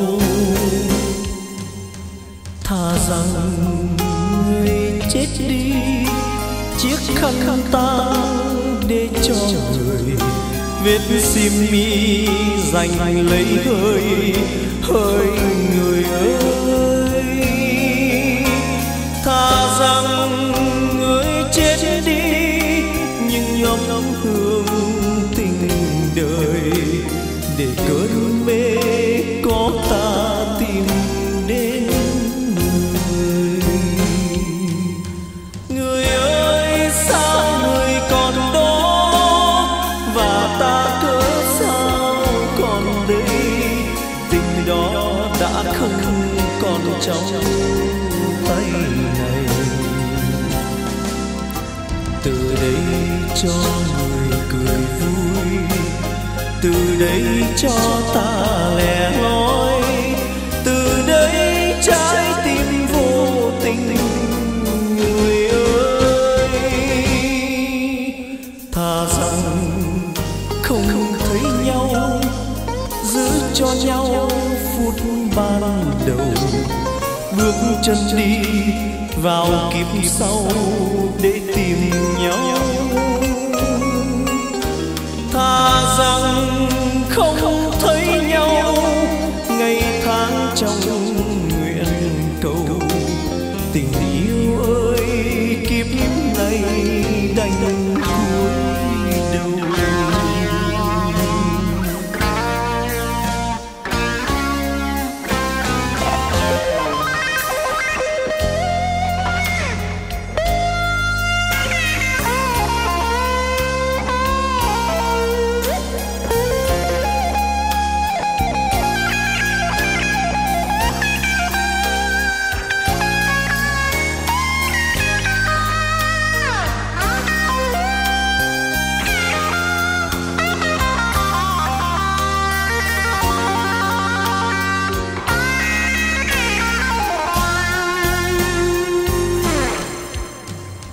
Thà rằng người chết đi chiếc khăn ta để cho người vết xiêm mi dành lấy hơi hơi người ơi. Thà rằng người chết đi nhưng nhóm hương tình đời, để cơn mê có ta tìm đến người. Người ơi sao người còn đó, và ta cớ sao còn đây. Tình đó đã không còn trong tay này. Từ đây cho người cười vui, từ đây cho ta lẻ loi, từ đây trái tim vô tình. Người ơi thà rằng không thấy nhau, giữ cho nhau phút ban đầu. Bước chân đi vào kiếp sau để tìm nhau. Thà rằng không thấy nhau ngày tháng trong nguyện cầu. Tình yêu ơi kiếp này đành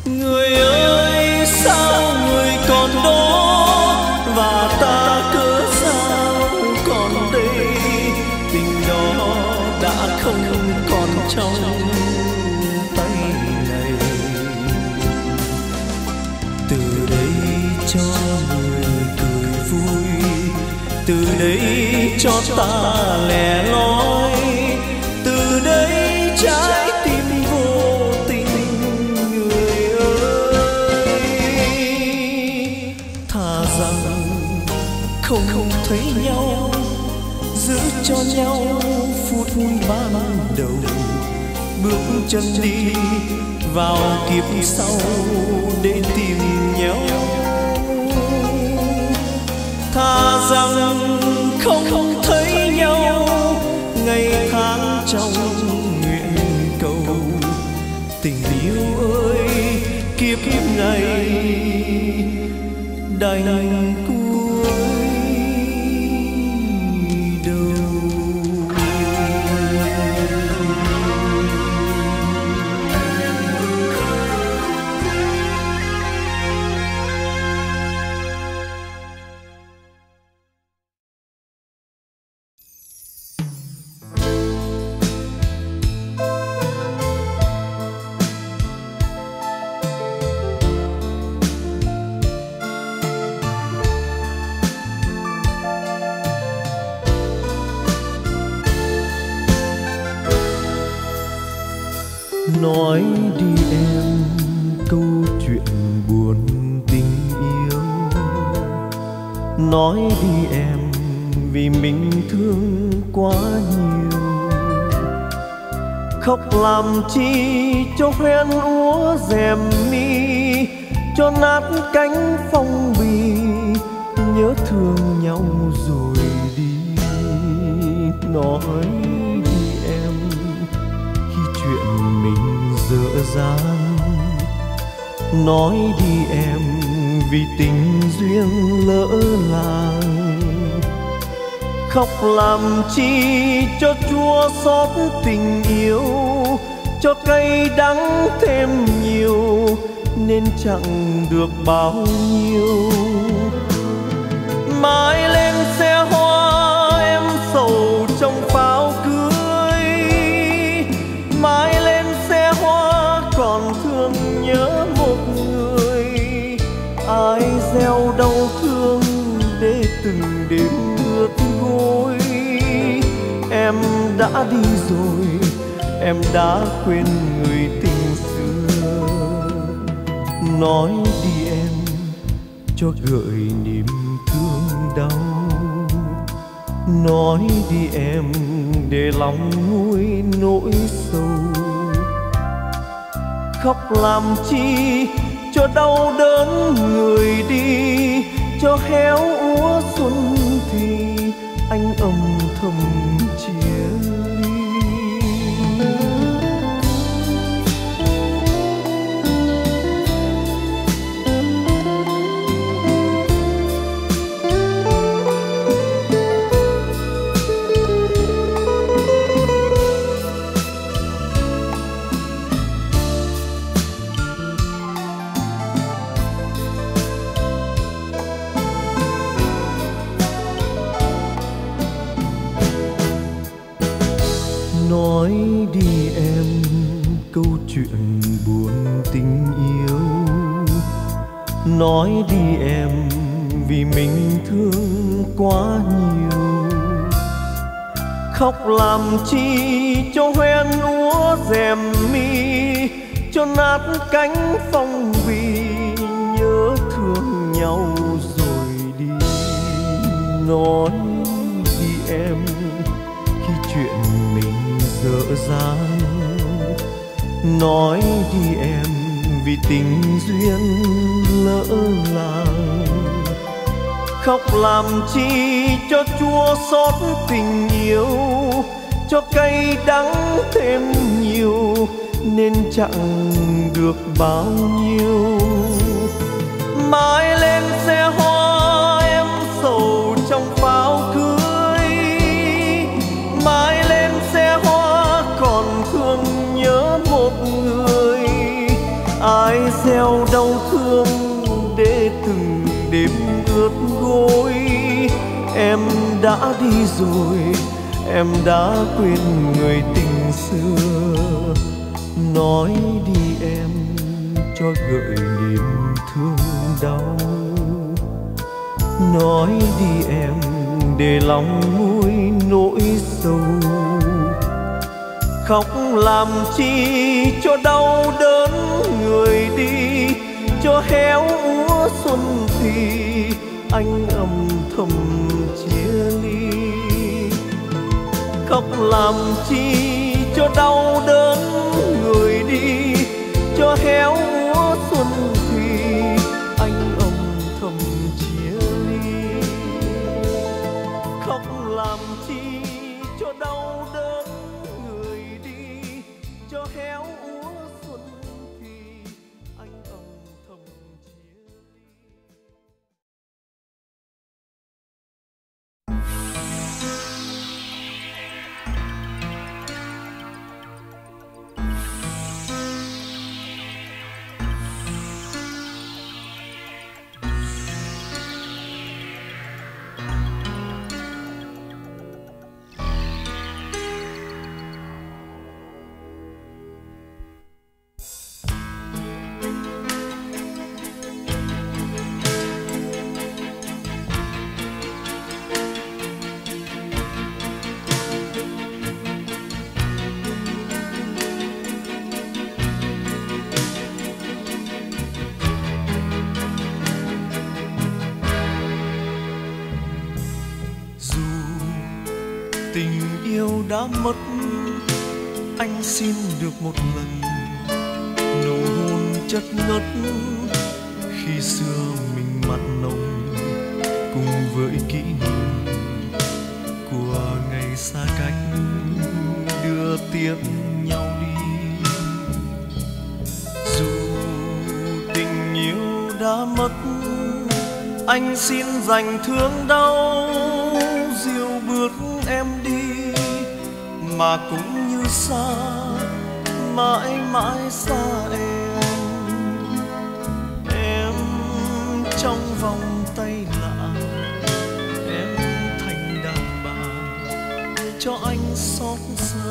Người ơi sao người còn đó và ta cớ sao còn đây, tình đó đã không còn trong tay này. Từ đây cho người cười vui, từ đây cho ta lẻ loi, từ đây trái tim vô tình. Người ơi thà rằng không không thấy nhau, giữ cho nhau phút ban đầu, bước chân đi vào kiếp sau để tìm nhau. Thà rằng không không thấy nhau, ngày tháng trong nguyện cầu. Tình yêu ơi kiếp này đành cuối đầu. Nói đi em câu chuyện buồn tình yêu, nói đi em vì mình thương quá nhiều. Khóc làm chi cho hoen úa rèm mi, cho nát cánh phong bì, nhớ thương nhau rồi đi. Nói đi em khi chuyện mình dở dang, nói đi em vì tình duyên lỡ làng. Khóc làm chi cho chua xót tình yêu, cho cay đắng thêm nhiều nên chẳng được bao nhiêu. Mãi lên xe hoa em sầu trong pháo cưới, mãi lên xe hoa còn thương nhớ một người. Ai gieo đau thương để từng đêm ướt gối. Em đã đi rồi, em đã quên người tình xưa. Nói đi em cho gợi niềm thương đau, nói đi em để lòng nguôi nỗi sâu. Khóc làm chi cho đau đớn người đi, cho héo úa xuân thì anh âm thầm chia ly. Nói đi em câu chuyện buồn tình yêu, nói đi em vì mình thương quá nhiều. Khóc làm chi cho hoen úa rèm mi, cho nát cánh phong bì, nhớ thương nhau rồi đi. Nói đi em khi chuyện mình dở dang, nói đi em vì tình duyên lỡ làng. Khóc làm chi cho chua xót tình yêu, cho cay đắng thêm nhiều nên chẳng được bao nhiêu. Mãi lên xe hoa em sầu trong pháo cưới, mãi lên xe hoa còn thương nhớ một người. Ai gieo nhau đau thương để từng đêm ướt gối. Em đã đi rồi, em đã quên người tình xưa. Nói đi em cho gợi niềm thương đau. Nói đi em để lòng nguôi nỗi sầu. Khóc làm chi cho đau đớn người đi, cho héo úa xuân thì anh âm thầm chia ly. Khóc làm chi cho đau đớn người đi, cho héo úa xuân thì anh âm thầm chia ly. Khóc làm chi cho đau đớn người đi, cho héo úa xuân thì anh âm thầm chia ly. Tình yêu đã mất, anh xin được một lần nụ hôn chất ngất khi xưa mình mặn nồng, cùng với kỷ niệm của ngày xa cách đưa tiếp nhau đi. Dù tình yêu đã mất, anh xin dành thương đau dìu bước em đi, mà cũng như xa, mãi mãi xa em. Em trong vòng tay lạ, em thành đàn bà cho anh xót xa.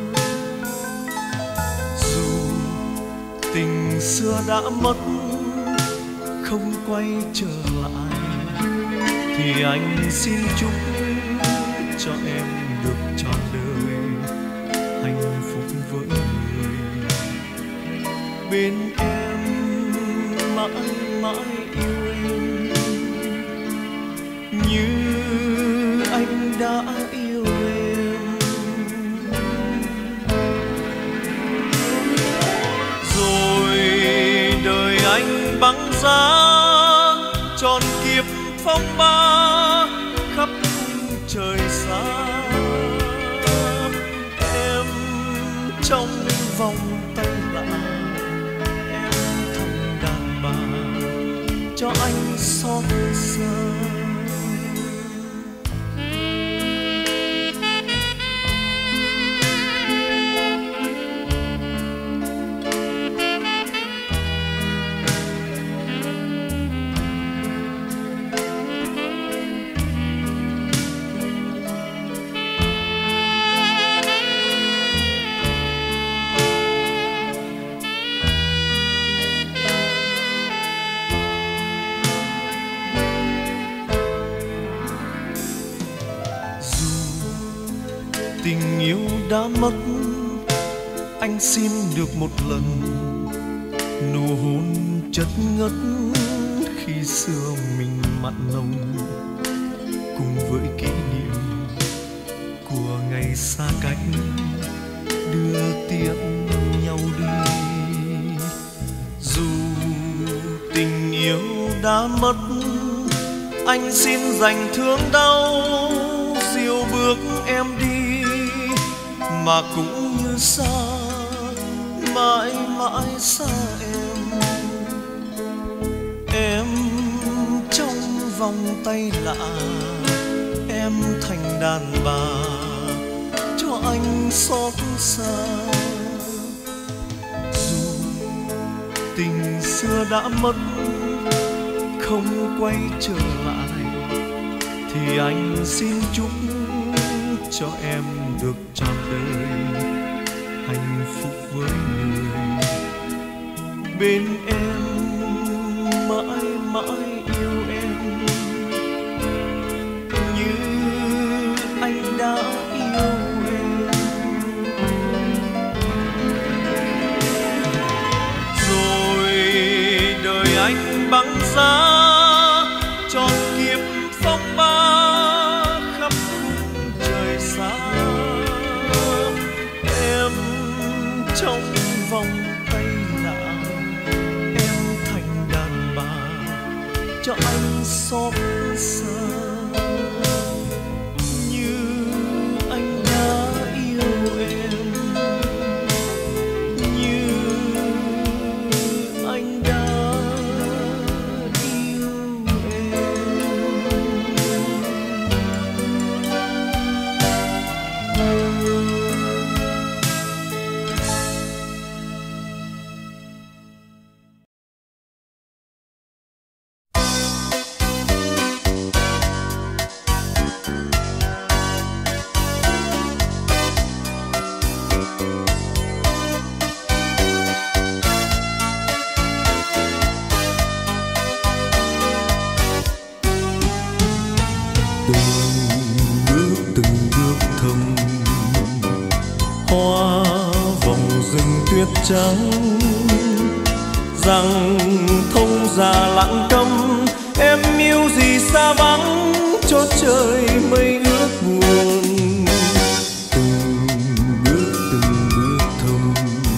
Dù tình xưa đã mất, không quay trở lại, thì anh xin chúc cho em được trọn đời hạnh phúc với người bên em, mãi mãi yêu em như anh đã yêu em. Rồi đời anh băng giá tròn kiếp phong ba khắp trời xa. Em trong vòng tay lạ, em thành đàn bà cho anh xót xa. Tình yêu đã mất, anh xin được một lần nụ hôn chất ngất khi xưa mình mặn nồng, cùng với kỷ niệm của ngày xa cách đưa tiếp nhau đi. Dù tình yêu đã mất, anh xin dành thương đau dìu bước em đi, mà cũng như xa, mãi mãi xa em. Em trong vòng tay lạ, em thành đàn bà cho anh xót xa. Dù tình xưa đã mất không quay trở lại, thì anh xin chúc cho em được trọn đời hạnh phúc với người bên em, mãi mãi yêu em như anh đã yêu em. Rồi đời anh băng giá cho kiếp phong ba khắp khung trời xa, em trong vòng tay lạ, em thành đàn bà cho anh xót xa như anh đã yêu em, như anh đã yêu em. Hoa vòng rừng tuyết trắng rằng thông già lặng câm, em yêu gì xa vắng cho trời mây ướt buồn. Từng bước từng bước thầm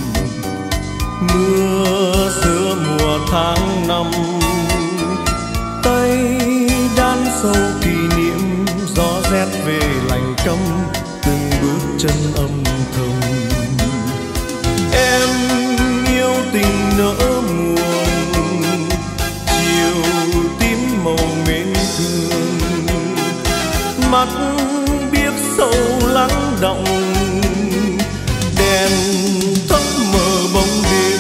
mưa giữa mùa tháng năm, tay đan sâu kỷ niệm gió rét về lạnh câm, từng bước chân âm thầm. Em yêu tình nỡ muộn, chiều tím màu mến thương, mắt biếc sâu lắng động, đèn thấp mờ bóng đêm.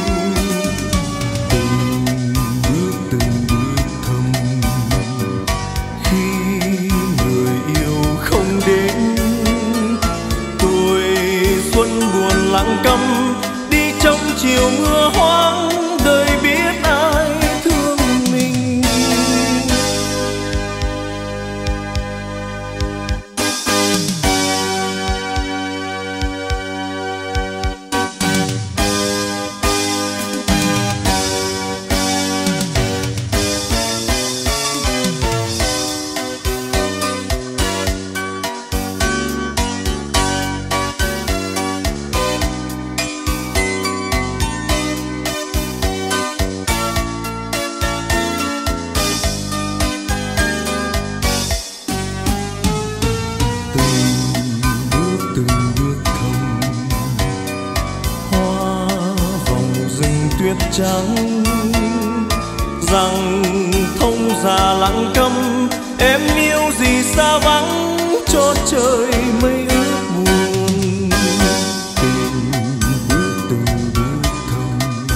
Từng bước từng bước thầm khi người yêu không đến, tuổi xuân buồn lặng câm đi trong chiều mưa hoang, đời biết ai thương mình. Tuyết trắng rằng thông già lặng câm, em yêu gì xa vắng cho trời mây ướt buồn. Từng bước từng bước thầm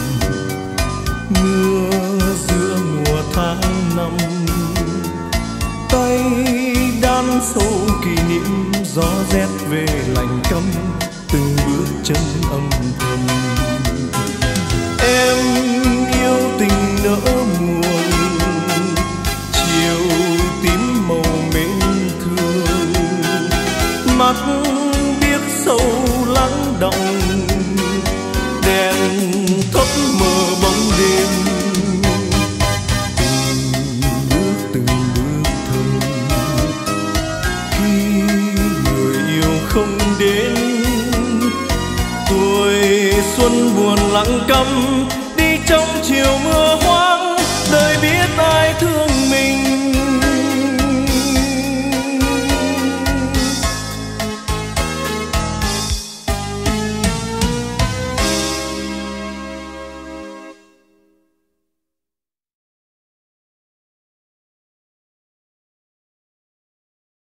mưa giữa mùa tháng năm, tay đan sâu kỷ niệm gió rét về lạnh câm, từng bước chân âm thầm. Em yêu tình nỡ muộn, chiều tím màu mến thương, mắt biếc sâu lắng động, đèn thấp mờ bóng đêm. Từng bước từng bước thầm khi người yêu không đến, tuổi xuân buồn lặng câm đi trong chiều mưa hoang, đời biết ai thương